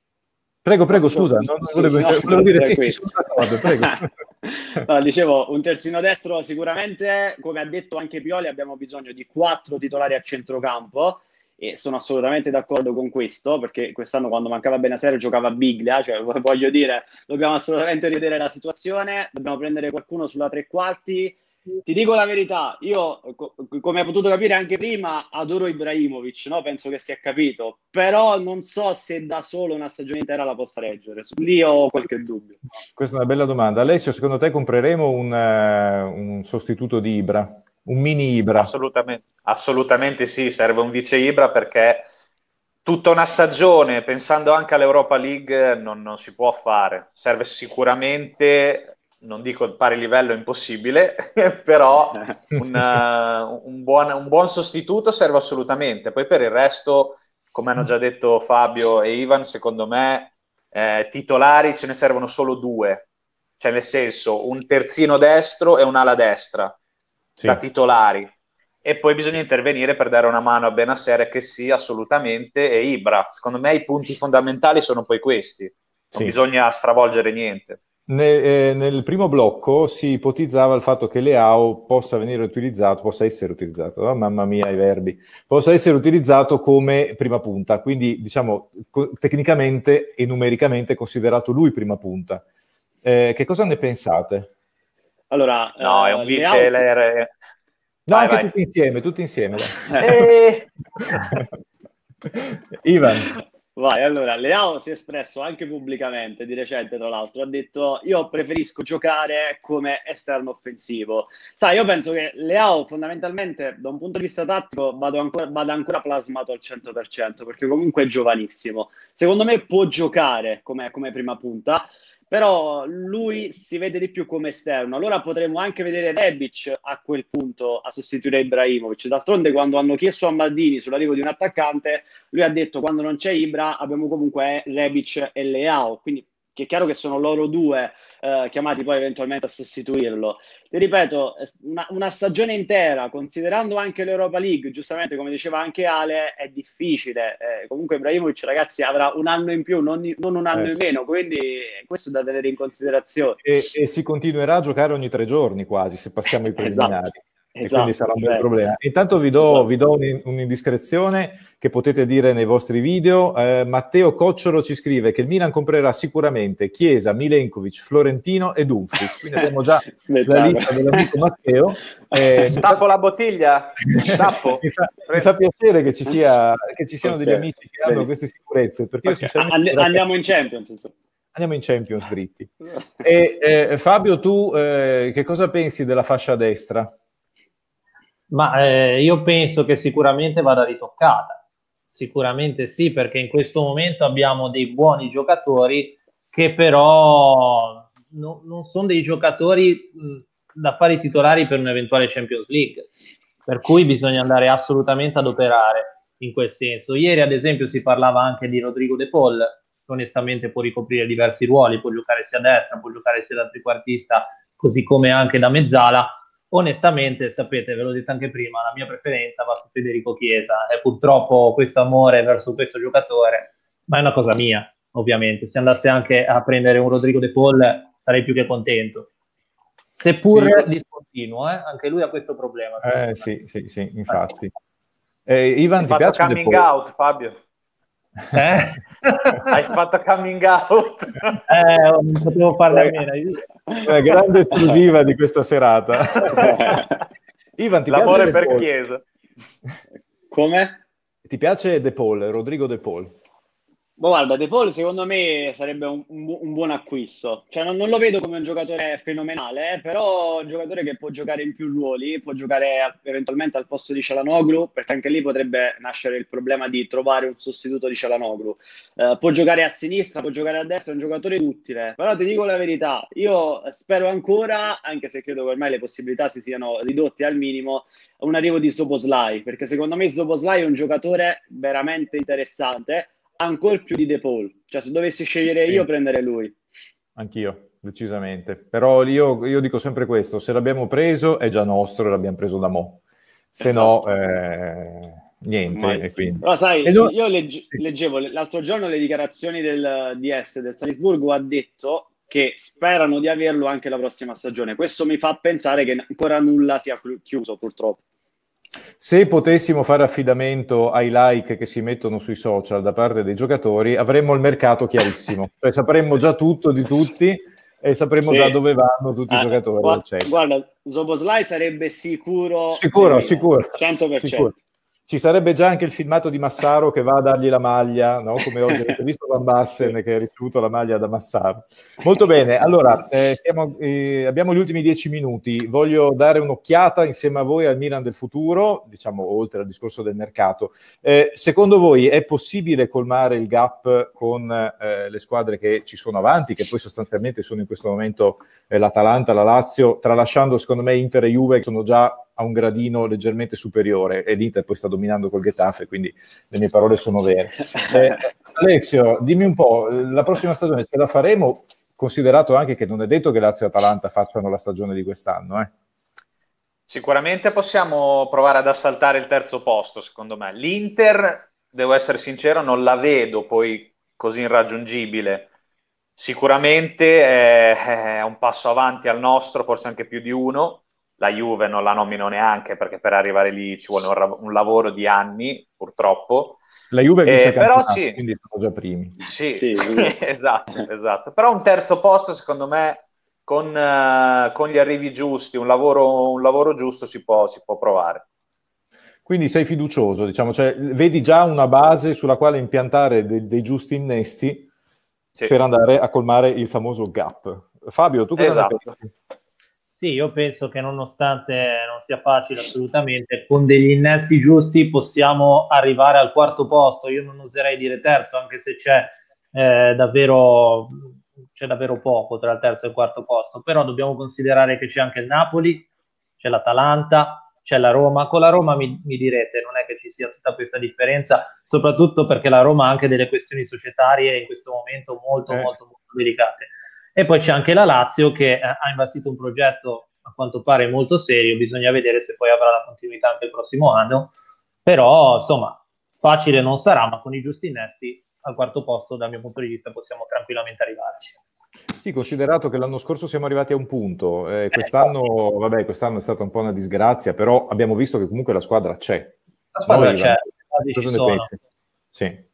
Prego, prego, No, scusa, dicevo, non sì, volevo, no, volevo dire sì, sì, tranquillo. sono d'accordo, prego. No, dicevo, un terzino destro sicuramente, come ha detto anche Pioli, abbiamo bisogno di quattro titolari a centrocampo e sono assolutamente d'accordo con questo, perché quest'anno quando mancava Benasser giocava Biglia, cioè voglio dire, dobbiamo assolutamente rivedere la situazione, dobbiamo prendere qualcuno sulla tre quarti. Ti dico la verità, io, co- come hai potuto capire anche prima, adoro Ibrahimovic, no? Penso che si è capito, però non so se da solo una stagione intera la possa reggere, su lì ho qualche dubbio. Questa è una bella domanda. Alessio, secondo te compreremo un, eh, un sostituto di Ibra? Un mini Ibra? Assolutamente, assolutamente sì, serve un vice Ibra perché tutta una stagione, pensando anche all'Europa League, non, non si può fare. Serve sicuramente non dico pari livello impossibile, però un, uh, un, buon, un buon sostituto serve assolutamente. Poi per il resto, come hanno già detto Fabio e Ivan, secondo me eh, titolari ce ne servono solo due, cioè nel senso un terzino destro e un'ala destra, sì, da titolari, e poi bisogna intervenire per dare una mano a Bennacer, che sì, assolutamente, e Ibra. Secondo me i punti fondamentali sono poi questi, non sì. bisogna stravolgere niente. Nel, eh, nel primo blocco si ipotizzava il fatto che Leao possa venire utilizzato, possa essere utilizzato, oh, mamma mia i verbi, possa essere utilizzato come prima punta, quindi diciamo co- tecnicamente e numericamente considerato lui prima punta. Eh, che cosa ne pensate? Allora, no, uh, è un vice Leao... No, vai, anche vai. tutti insieme, tutti insieme. Eh. Ivan. Vai, allora, Leao si è espresso anche pubblicamente di recente, tra l'altro, ha detto io preferisco giocare come esterno offensivo. Sai, io penso che Leao fondamentalmente da un punto di vista tattico vado ancora, vada ancora plasmato al cento per cento, perché comunque è giovanissimo. Secondo me può giocare come, come prima punta, però lui si vede di più come esterno. Allora potremmo anche vedere Rebic a quel punto a sostituire Ibrahimovic. D'altronde quando hanno chiesto a Maldini sull'arrivo di un attaccante, lui ha detto quando non c'è Ibra abbiamo comunque Rebic e Leao, quindi che è chiaro che sono loro due eh, chiamati poi eventualmente a sostituirlo. Ti ripeto, una, una stagione intera, considerando anche l'Europa League, giustamente come diceva anche Ale, è difficile. Eh, comunque Ibrahimovic, ragazzi, avrà un anno in più, non, non un anno eh, in meno, quindi questo è da tenere in considerazione. E, e si continuerà a giocare ogni tre giorni quasi, se passiamo ai preliminari. Esatto. E esatto, quindi sarà un bel certo. problema. Intanto vi do, esatto. vi do un'indiscrezione che potete dire nei vostri video. Eh, Matteo Cocciolo ci scrive che il Milan comprerà sicuramente Chiesa, Milenkovic, Florentino e Dumfries. Quindi abbiamo già la lista dell'amico Matteo. Eh, Stappo la bottiglia. Stappo. mi, fa, mi fa piacere che ci, sia, che ci siano okay. degli amici che hanno queste sicurezze. Perché okay. io And- andiamo in Champions, insomma. Andiamo in Champions dritti. E eh, Fabio, tu eh, che cosa pensi della fascia destra? Ma eh, io penso che sicuramente vada ritoccata, sicuramente sì, perché in questo momento abbiamo dei buoni giocatori che però no, non sono dei giocatori mh, da fare i titolari per un'eventuale Champions League, per cui bisogna andare assolutamente ad operare in quel senso. Ieri ad esempio si parlava anche di Rodrigo De Paul, che onestamente può ricoprire diversi ruoli, può giocare sia a destra, può giocare sia da trequartista, così come anche da mezzala. Onestamente, sapete, ve l'ho detto anche prima, la mia preferenza va su Federico Chiesa e purtroppo questo amore verso questo giocatore, ma è una cosa mia, ovviamente. Se andasse anche a prendere un Rodrigo De Paul sarei più che contento. Seppur sì. discontinuo, eh? Anche lui ha questo problema. Eh, sì, sì, sì, infatti. Eh, Ivan, Hai ti piace fatto coming out, Fabio? Eh? Hai fatto coming out? Eh, non potevo farne a meno, hai visto? Una grande esclusiva di questa serata. Ivan, ti l'amore piace per De Chiesa? Come? Ti piace De Paul, Rodrigo De Paul? Ma guarda, De Paul secondo me sarebbe un, un, un buon acquisto, cioè non, non lo vedo come un giocatore fenomenale, eh, però un giocatore che può giocare in più ruoli, può giocare eventualmente al posto di Çalhanoğlu, perché anche lì potrebbe nascere il problema di trovare un sostituto di Çalhanoğlu. Uh, può giocare a sinistra, può giocare a destra, è un giocatore utile, però ti dico la verità, io spero ancora, anche se credo che ormai le possibilità si siano ridotte al minimo, un arrivo di Szoboszlai, perché secondo me Szoboszlai è un giocatore veramente interessante, ancora più di De Paul, cioè se dovessi scegliere io sì. prenderei lui. Anch'io, decisamente, però io, io dico sempre questo, se l'abbiamo preso è già nostro e l'abbiamo preso da mo', se esatto. no eh, niente. E quindi... Però sai, no... io legge, leggevo l'altro giorno le dichiarazioni del D S del Salisburgo, ha detto che sperano di averlo anche la prossima stagione, questo mi fa pensare che ancora nulla sia chiuso purtroppo. Se potessimo fare affidamento ai like che si mettono sui social da parte dei giocatori, avremmo il mercato chiarissimo, cioè sapremmo già tutto di tutti e sapremmo sì. già dove vanno tutti ah, i giocatori. Guarda, guarda Szoboszlai sarebbe sicuro, sicuro, sicuro, cento per cento. Sicuro. Ci sarebbe già anche il filmato di Massaro che va a dargli la maglia, no? Come oggi avete visto Van Basten che ha ricevuto la maglia da Massaro. Molto bene, allora eh, stiamo, eh, abbiamo gli ultimi dieci minuti. Voglio dare un'occhiata insieme a voi al Milan del futuro, diciamo oltre al discorso del mercato. Eh, secondo voi è possibile colmare il gap con eh, le squadre che ci sono avanti, che poi sostanzialmente sono in questo momento eh, l'Atalanta, la Lazio, tralasciando secondo me Inter e Juve che sono già a un gradino leggermente superiore, e l'Inter poi sta dominando col Getafe, quindi le mie parole sono vere. Eh, Alessio, dimmi un po', la prossima stagione ce la faremo, considerato anche che non è detto che Lazio e Atalanta facciano la stagione di quest'anno, eh? Sicuramente possiamo provare ad assaltare il terzo posto, secondo me. L'Inter, devo essere sincero, non la vedo poi così irraggiungibile. Sicuramente è, è un passo avanti al nostro, forse anche più di uno. La Juve non la nomino neanche perché per arrivare lì ci vuole un, un lavoro di anni, purtroppo. La Juve vince eh, il campionato, però sì, quindi sono già primi. Sì, Sì. esatto, esatto. Però un terzo posto, secondo me, con, uh, con gli arrivi giusti, un lavoro, un lavoro giusto si può, si può provare. Quindi sei fiducioso, diciamo, cioè vedi già una base sulla quale impiantare de- dei giusti innesti Sì. per andare a colmare il famoso gap. Fabio, tu cosa Esatto. ne pensi? Sì, io penso che nonostante non sia facile assolutamente, con degli innesti giusti possiamo arrivare al quarto posto. Io non oserei dire terzo, anche se c'è eh, davvero, c'è davvero poco tra il terzo e il quarto posto, però dobbiamo considerare che c'è anche il Napoli, c'è l'Atalanta, c'è la Roma. Con la Roma mi, mi direte, non è che ci sia tutta questa differenza, soprattutto perché la Roma ha anche delle questioni societarie in questo momento molto, Eh. molto, molto delicate. E poi c'è anche la Lazio che eh, ha investito un progetto a quanto pare molto serio, bisogna vedere se poi avrà la continuità anche il prossimo anno, però insomma facile non sarà, ma con i giusti innesti al quarto posto dal mio punto di vista possiamo tranquillamente arrivarci. Sì, considerato che l'anno scorso siamo arrivati a un punto, eh, quest'anno, vabbè, quest'anno è stata un po' una disgrazia, però abbiamo visto che comunque la squadra c'è. La squadra No, c'è, Ivan? Cosa ne pensi? Sì.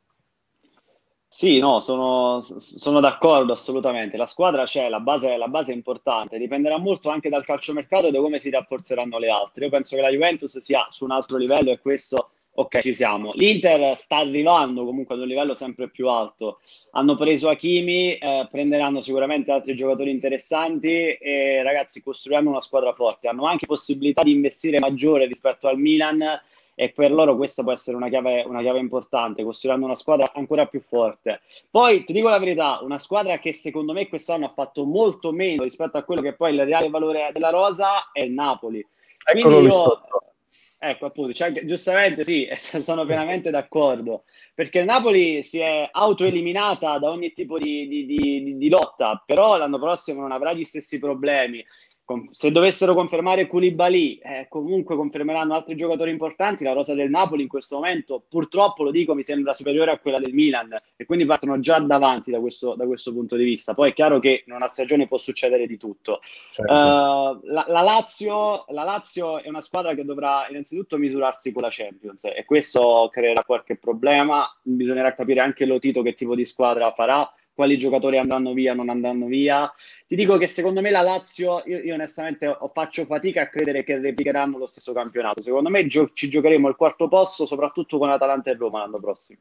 Sì, no, sono, sono d'accordo assolutamente. La squadra c'è, la base, la base è importante, dipenderà molto anche dal calciomercato e da come si rafforzeranno le altre. Io penso che la Juventus sia su un altro livello e questo, ok, ci siamo. L'Inter sta arrivando comunque ad un livello sempre più alto. Hanno preso Hakimi, eh, prenderanno sicuramente altri giocatori interessanti e ragazzi costruiranno una squadra forte. Hanno anche possibilità di investire maggiore rispetto al Milan. E per loro questa può essere una chiave, una chiave importante, costruiranno una squadra ancora più forte. Poi ti dico la verità, una squadra che secondo me quest'anno ha fatto molto meno rispetto a quello che poi è il reale valore della rosa è il Napoli. Eccolo Quindi lì io, sotto. ecco appunto, cioè, giustamente sì, sono pienamente d'accordo, perché il Napoli si è autoeliminata da ogni tipo di, di, di, di lotta, però l'anno prossimo non avrà gli stessi problemi. Se dovessero confermare Koulibaly, eh, comunque confermeranno altri giocatori importanti. La rosa del Napoli in questo momento, purtroppo lo dico, mi sembra superiore a quella del Milan e quindi partono già davanti da questo, da questo punto di vista. Poi è chiaro che in una stagione può succedere di tutto. Certo. Uh, la, la, Lazio, la Lazio è una squadra che dovrà innanzitutto misurarsi con la Champions e questo creerà qualche problema. Bisognerà capire anche Lotito che tipo di squadra farà, quali giocatori andranno via, non andranno via. Ti dico che secondo me la Lazio, io, io onestamente ho, faccio fatica a credere che replicheranno lo stesso campionato. Secondo me gio- ci giocheremo il quarto posto, soprattutto con Atalanta e Roma l'anno prossimo.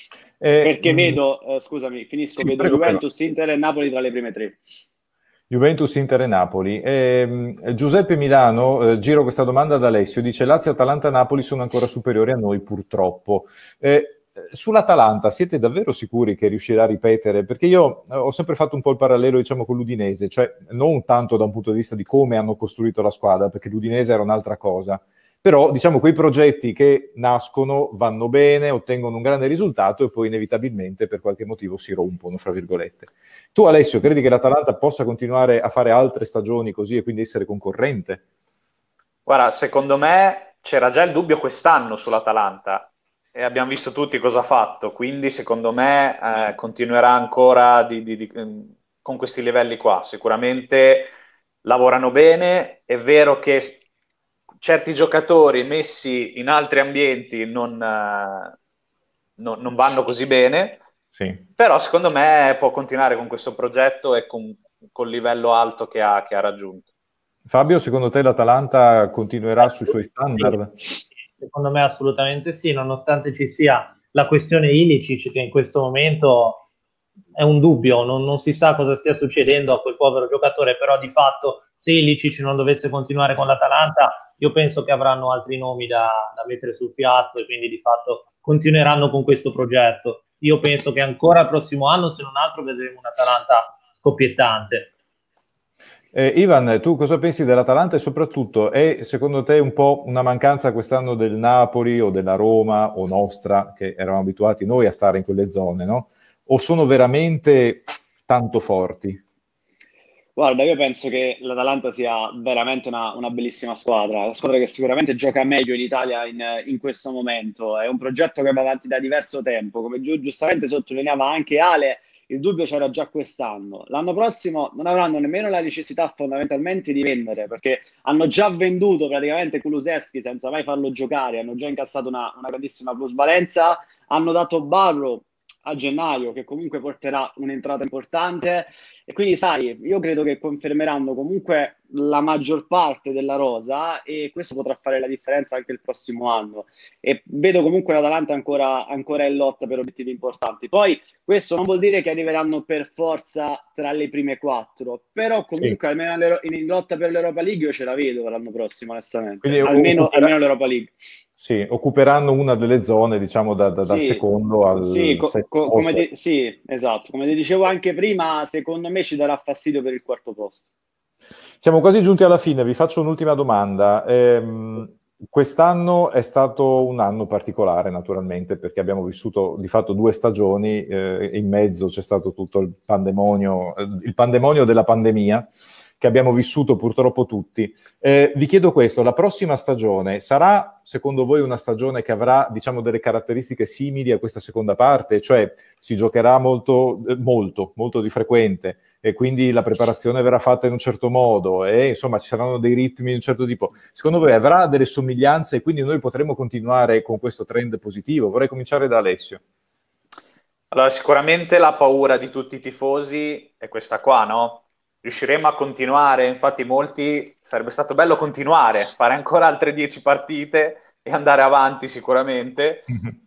Eh, Perché mh, vedo, eh, scusami, finisco, sì, vedo prego, Juventus, prego. Inter e Napoli tra le prime tre. Juventus, Inter e Napoli. Eh, Giuseppe Milano, eh, giro questa domanda ad Alessio, dice Lazio, Atalanta, Napoli sono ancora superiori a noi purtroppo. Eh, Sull'Atalanta siete davvero sicuri che riuscirà a ripetere? Perché io ho sempre fatto un po' il parallelo, diciamo, con l'Udinese, cioè non tanto da un punto di vista di come hanno costruito la squadra, perché l'Udinese era un'altra cosa, però diciamo quei progetti che nascono, vanno bene, ottengono un grande risultato e poi inevitabilmente per qualche motivo si rompono, fra virgolette. Tu Alessio, credi che l'Atalanta possa continuare a fare altre stagioni così e quindi essere concorrente? Guarda, secondo me c'era già il dubbio quest'anno sull'Atalanta e abbiamo visto tutti cosa ha fatto, quindi secondo me eh, continuerà ancora di, di, di, con questi livelli qua. Sicuramente lavorano bene, è vero che certi giocatori messi in altri ambienti non, eh, non, non vanno così bene, sì. Però secondo me può continuare con questo progetto e con col livello alto che ha, che ha raggiunto. Fabio, secondo te l'Atalanta continuerà sui suoi standard? Secondo me assolutamente sì, nonostante ci sia la questione Ilicic, che in questo momento è un dubbio, non, non si sa cosa stia succedendo a quel povero giocatore, però di fatto se Ilicic non dovesse continuare con l'Atalanta, io penso che avranno altri nomi da, da mettere sul piatto e quindi di fatto continueranno con questo progetto. Io penso che ancora il prossimo anno, se non altro, vedremo un'Atalanta scoppiettante. Eh, Ivan, tu cosa pensi dell'Atalanta e soprattutto è secondo te un po' una mancanza quest'anno del Napoli o della Roma o nostra, che eravamo abituati noi a stare in quelle zone, no? O sono veramente tanto forti? Guarda, io penso che l'Atalanta sia veramente una, una bellissima squadra, la squadra che sicuramente gioca meglio in Italia in, in questo momento. È un progetto che va avanti da diverso tempo, come giu- giustamente sottolineava anche Ale. Il dubbio c'era già quest'anno. L'anno prossimo non avranno nemmeno la necessità fondamentalmente di vendere, perché hanno già venduto praticamente Kulusevski senza mai farlo giocare, hanno già incassato una, una grandissima plusvalenza, hanno dato Barro a gennaio, che comunque porterà un'entrata importante. E quindi, sai, io credo che confermeranno comunque la maggior parte della rosa e questo potrà fare la differenza anche il prossimo anno. E vedo comunque l'Atalanta ancora, ancora in lotta per obiettivi importanti. Poi questo non vuol dire che arriveranno per forza tra le prime quattro, però comunque Sì. almeno in lotta per l'Europa League io ce la vedo l'anno prossimo, onestamente. Quindi Almeno, occupera- almeno l'Europa League. Sì, occuperanno una delle zone, diciamo, da- da- dal Sì, secondo sì, al co- sesto co- come posto. ti- sì, esatto. Come ti dicevo anche prima, secondo me ci darà fastidio per il quarto posto. Siamo quasi giunti alla fine, vi faccio un'ultima domanda. Ehm, quest'anno è stato un anno particolare, naturalmente, perché abbiamo vissuto di fatto due stagioni, eh, e in mezzo c'è stato tutto il pandemonio, eh, il pandemonio della pandemia, che abbiamo vissuto purtroppo tutti. Eh, vi chiedo questo, la prossima stagione sarà, secondo voi, una stagione che avrà, diciamo, delle caratteristiche simili a questa seconda parte? Cioè si giocherà molto, eh, molto, molto di frequente, e quindi la preparazione verrà fatta in un certo modo e insomma ci saranno dei ritmi di un certo tipo. Secondo voi avrà delle somiglianze e quindi noi potremo continuare con questo trend positivo? Vorrei cominciare da Alessio. Allora, sicuramente la paura di tutti i tifosi è questa qua, no? Riusciremo a continuare, infatti molti, sarebbe stato bello continuare, fare ancora altre dieci partite e andare avanti sicuramente,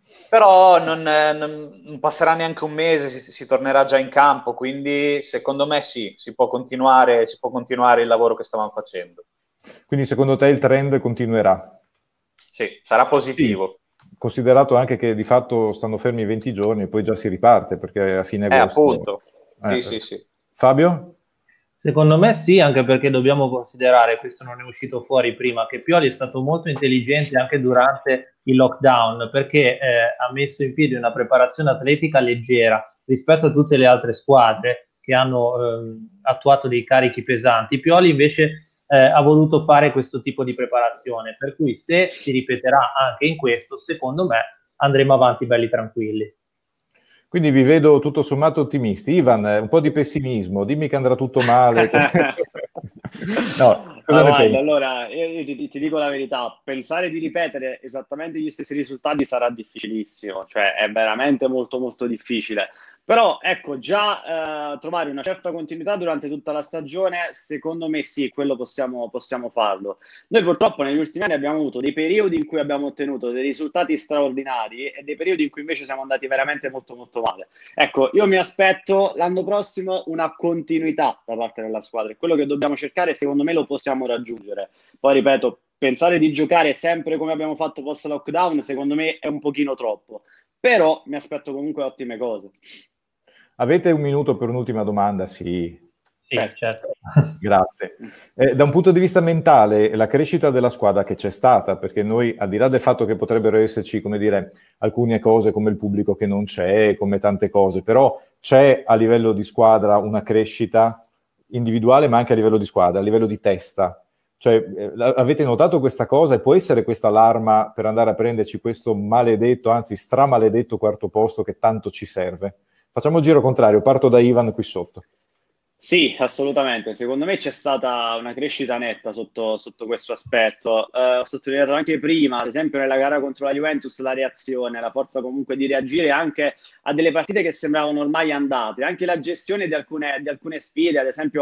però non, eh, non- non passerà neanche un mese, si, si tornerà già in campo, quindi secondo me sì, si può continuare, si può continuare il lavoro che stavamo facendo. Quindi secondo te il trend continuerà? Sì, sarà Sì, positivo. considerato anche che di fatto stanno fermi venti giorni e poi già si riparte perché a fine Eh, agosto... appunto. Eh, Sì, sì, sì. Fabio? Secondo me sì, anche perché dobbiamo considerare, questo non è uscito fuori prima, che Pioli è stato molto intelligente anche durante il lockdown, perché eh, ha messo in piedi una preparazione atletica leggera rispetto a tutte le altre squadre che hanno ehm, attuato dei carichi pesanti. Pioli invece eh, ha voluto fare questo tipo di preparazione, per cui se si ripeterà anche in questo, secondo me andremo avanti belli tranquilli. Quindi vi vedo tutto sommato ottimisti. Ivan, un po' di pessimismo, dimmi che andrà tutto male. No, cosa Ah, ne guarda, pensi? allora io, io ti, ti dico la verità, pensare di ripetere esattamente gli stessi risultati sarà difficilissimo, cioè è veramente molto molto difficile. Però ecco, già eh, trovare una certa continuità durante tutta la stagione, secondo me sì, quello possiamo, possiamo farlo. Noi purtroppo negli ultimi anni abbiamo avuto dei periodi in cui abbiamo ottenuto dei risultati straordinari e dei periodi in cui invece siamo andati veramente molto molto male. Ecco, io mi aspetto l'anno prossimo una continuità da parte della squadra e quello che dobbiamo cercare, secondo me, lo possiamo raggiungere. Poi, ripeto, pensare di giocare sempre come abbiamo fatto post lockdown, secondo me, è un pochino troppo. Però mi aspetto comunque ottime cose. Avete un minuto per un'ultima domanda? Sì, Sì, Certo. certo. grazie. Eh, da un punto di vista mentale, la crescita della squadra che c'è stata, perché noi, al di là del fatto che potrebbero esserci, come dire, alcune cose come il pubblico che non c'è, come tante cose, però c'è a livello di squadra una crescita individuale, ma anche a livello di squadra, a livello di testa. Cioè, eh, avete notato questa cosa e può essere questa l'arma per andare a prenderci questo maledetto, anzi stramaledetto quarto posto che tanto ci serve? Facciamo il giro contrario, parto da Ivan qui sotto. Sì, assolutamente. Secondo me c'è stata una crescita netta sotto, sotto questo aspetto. Eh, ho sottolineato anche prima, ad esempio nella gara contro la Juventus, la reazione, la forza comunque di reagire anche a delle partite che sembravano ormai andate, anche la gestione di alcune, di alcune sfide, ad esempio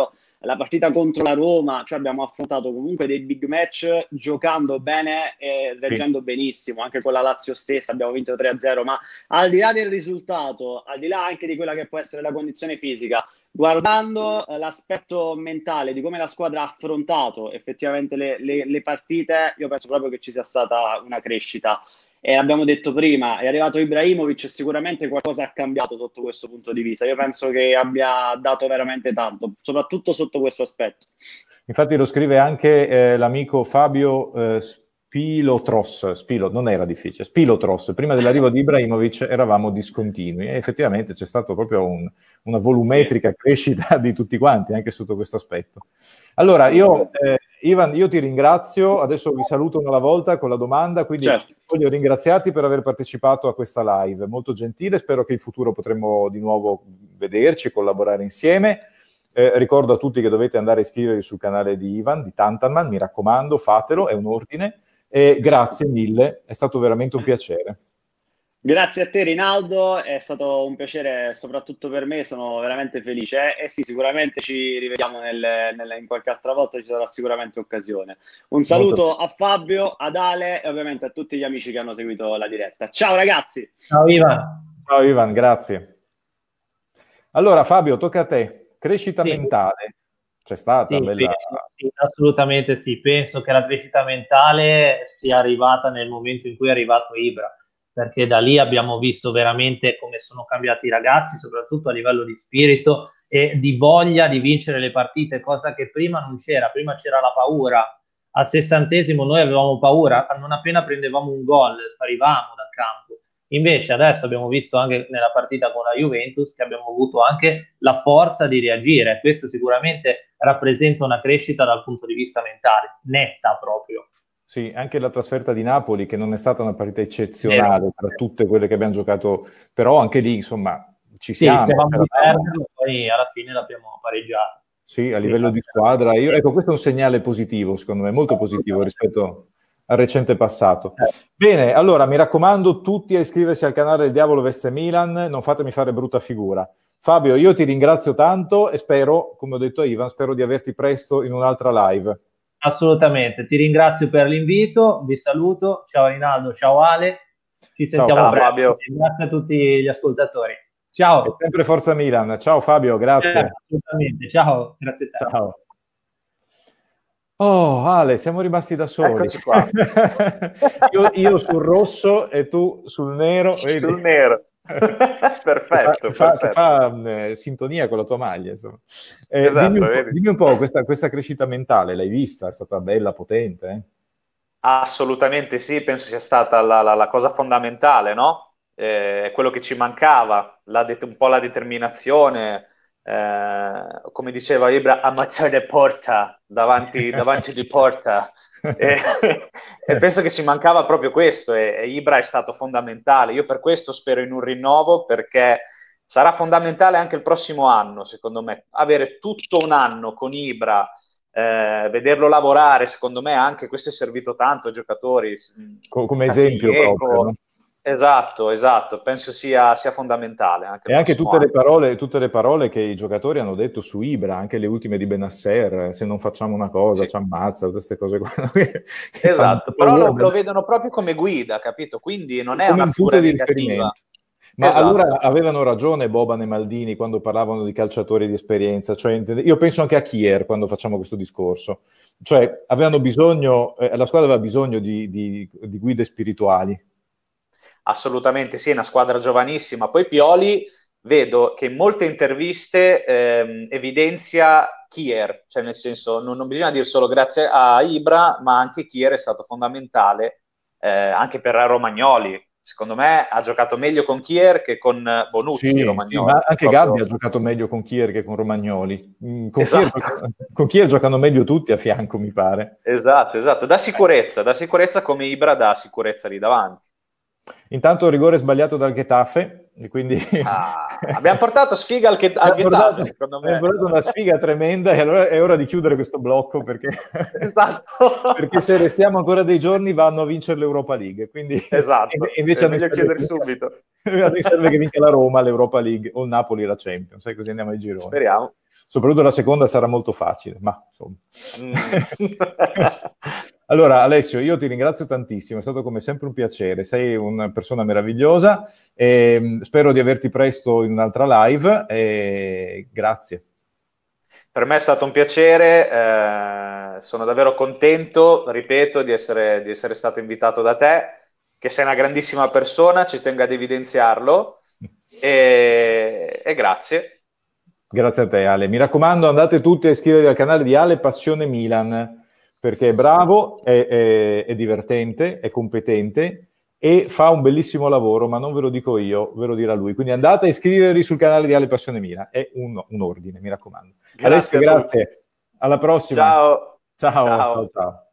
la partita contro la Roma, cioè abbiamo affrontato comunque dei big match giocando bene e reggendo sì. benissimo, anche con la Lazio stessa abbiamo vinto tre a zero, ma al di là del risultato, al di là anche di quella che può essere la condizione fisica, guardando eh, l'aspetto mentale di come la squadra ha affrontato effettivamente le, le, le partite, io penso proprio che ci sia stata una crescita. E abbiamo detto prima, è arrivato Ibrahimovic e sicuramente qualcosa ha cambiato sotto questo punto di vista. Io penso che abbia dato veramente tanto, soprattutto sotto questo aspetto. Infatti lo scrive anche eh, l'amico Fabio eh, Spilotros, Spilo, non era difficile, Spilotros. Prima dell'arrivo di Ibrahimovic eravamo discontinui e effettivamente c'è stato proprio un, una volumetrica sì. crescita di tutti quanti, anche sotto questo aspetto. Allora, io... Eh, Ivan, io ti ringrazio, adesso vi saluto una alla volta con la domanda, quindi certo. voglio ringraziarti per aver partecipato a questa live, molto gentile, spero che in futuro potremo di nuovo vederci, collaborare insieme. Eh, ricordo a tutti che dovete andare a iscrivervi sul canale di Ivan, di Tantalman, mi raccomando, fatelo, è un ordine, e grazie mille, è stato veramente un piacere. Grazie a te Rinaldo, è stato un piacere soprattutto per me, sono veramente felice e eh, sì, sicuramente ci rivediamo nel, nel, in qualche altra volta, ci sarà sicuramente occasione. Un saluto Molto. a Fabio, ad Ale e ovviamente a tutti gli amici che hanno seguito la diretta. Ciao ragazzi! Ciao Ivan! Ciao Ivan, grazie. Allora Fabio, tocca a te, crescita sì. mentale, c'è stata? Sì, bella... penso, sì, assolutamente sì, penso che la crescita mentale sia arrivata nel momento in cui è arrivato Ibra, perché da lì abbiamo visto veramente come sono cambiati i ragazzi, soprattutto a livello di spirito e di voglia di vincere le partite, cosa che prima non c'era, prima c'era la paura. Al sessantesimo noi avevamo paura, non appena prendevamo un gol sparivamo dal campo. Invece adesso abbiamo visto anche nella partita con la Juventus che abbiamo avuto anche la forza di reagire. Questo sicuramente rappresenta una crescita dal punto di vista mentale, netta proprio. Sì, anche la trasferta di Napoli, che non è stata una partita eccezionale tra tutte quelle che abbiamo giocato, però anche lì, insomma, ci siamo. Sì, di perderlo, poi alla fine l'abbiamo pareggiata. Sì, a livello di squadra. Io, ecco, questo è un segnale positivo, secondo me, molto positivo rispetto al recente passato. Bene, allora, mi raccomando tutti a iscriversi al canale del Diavolo Veste Milan, non fatemi fare brutta figura. Fabio, io ti ringrazio tanto e spero, come ho detto a Ivan, spero di averti presto in un'altra live. Assolutamente, ti ringrazio per l'invito, vi saluto, ciao Rinaldo, ciao Ale, ci sentiamo ciao, presto, Fabio. Grazie a tutti gli ascoltatori. Ciao. E sempre Forza Milan, ciao Fabio, grazie. Eh, assolutamente, ciao, grazie a te. Ciao. Oh Ale, siamo rimasti da soli. Eccoci qua. io, io sul rosso e tu sul nero. Vedi? Sul nero. perfetto, che fa, perfetto. Che fa eh, sintonia con la tua maglia, insomma. Eh, esatto, dimmi, un po', dimmi un po', questa, questa crescita mentale, l'hai vista? È stata bella, potente? Eh? Assolutamente sì, penso sia stata la, la, la cosa fondamentale, no? È eh, quello che ci mancava, la det- un po' la determinazione, eh, come diceva Ibra, ammazzare porta, davanti, davanti di porta. E, e penso che ci mancava proprio questo e, e Ibra è stato fondamentale. Io per questo spero in un rinnovo, perché sarà fondamentale anche il prossimo anno, secondo me, avere tutto un anno con Ibra, eh, vederlo lavorare, secondo me anche questo è servito tanto ai giocatori come esempio proprio, no? Esatto, esatto, penso sia, sia fondamentale anche e anche tutte le, parole, tutte le parole che i giocatori hanno detto su Ibra, anche le ultime di Benasser, se non facciamo una cosa sì. ci ammazza, tutte queste cose qua. Esatto, però lo, lo vedono proprio come guida, capito? Quindi non è come una figura di negativa. Riferimento. Ma esatto. Allora avevano ragione Boban e Maldini quando parlavano di calciatori di esperienza, cioè, io penso anche a Kier quando facciamo questo discorso, cioè avevano bisogno, eh, la squadra aveva bisogno di, di, di guide spirituali. Assolutamente sì, è una squadra giovanissima. Poi Pioli vedo che in molte interviste ehm, evidenzia Kier, cioè nel senso non, non bisogna dire solo grazie a Ibra, ma anche Kier è stato fondamentale eh, anche per Romagnoli. Secondo me ha giocato meglio con Kier che con Bonucci. Sì, Romagnoli. Sì, ma anche proprio... Gabbi ha giocato meglio con Kier che con Romagnoli. Con, esatto. Kier, con Kier giocano meglio tutti a fianco, mi pare. Esatto, esatto. Da sicurezza, da sicurezza come Ibra dà sicurezza lì davanti. Intanto rigore sbagliato dal Getafe, e quindi... Ah, abbiamo portato sfiga al, che, al Getafe, portato, secondo me. Abbiamo portato una sfiga tremenda e allora è ora di chiudere questo blocco perché, esatto. perché se restiamo ancora dei giorni vanno a vincere l'Europa League. Quindi, esatto, invece è meglio chiudere subito. A noi serve che vinca la Roma l'Europa League o il Napoli la Champions, sai, così andiamo ai gironi. Speriamo. soprattutto la seconda sarà molto facile, ma insomma. Mm. Allora Alessio, io ti ringrazio tantissimo, è stato come sempre un piacere, sei una persona meravigliosa e spero di averti presto in un'altra live e grazie. Per me è stato un piacere, eh, sono davvero contento, ripeto, di essere, di essere stato invitato da te, che sei una grandissima persona, ci tengo ad evidenziarlo e, e grazie. Grazie a te Ale, mi raccomando andate tutti a iscrivervi al canale di Ale Passione Milan, perché è bravo, è, è, è divertente, è competente e fa un bellissimo lavoro, ma non ve lo dico io, ve lo dirà lui. Quindi andate a iscrivervi sul canale di Ale Passione Milan, è un, un ordine, mi raccomando. Grazie. Alessio, grazie. Alla prossima. Ciao. Ciao, Ciao. ciao, ciao.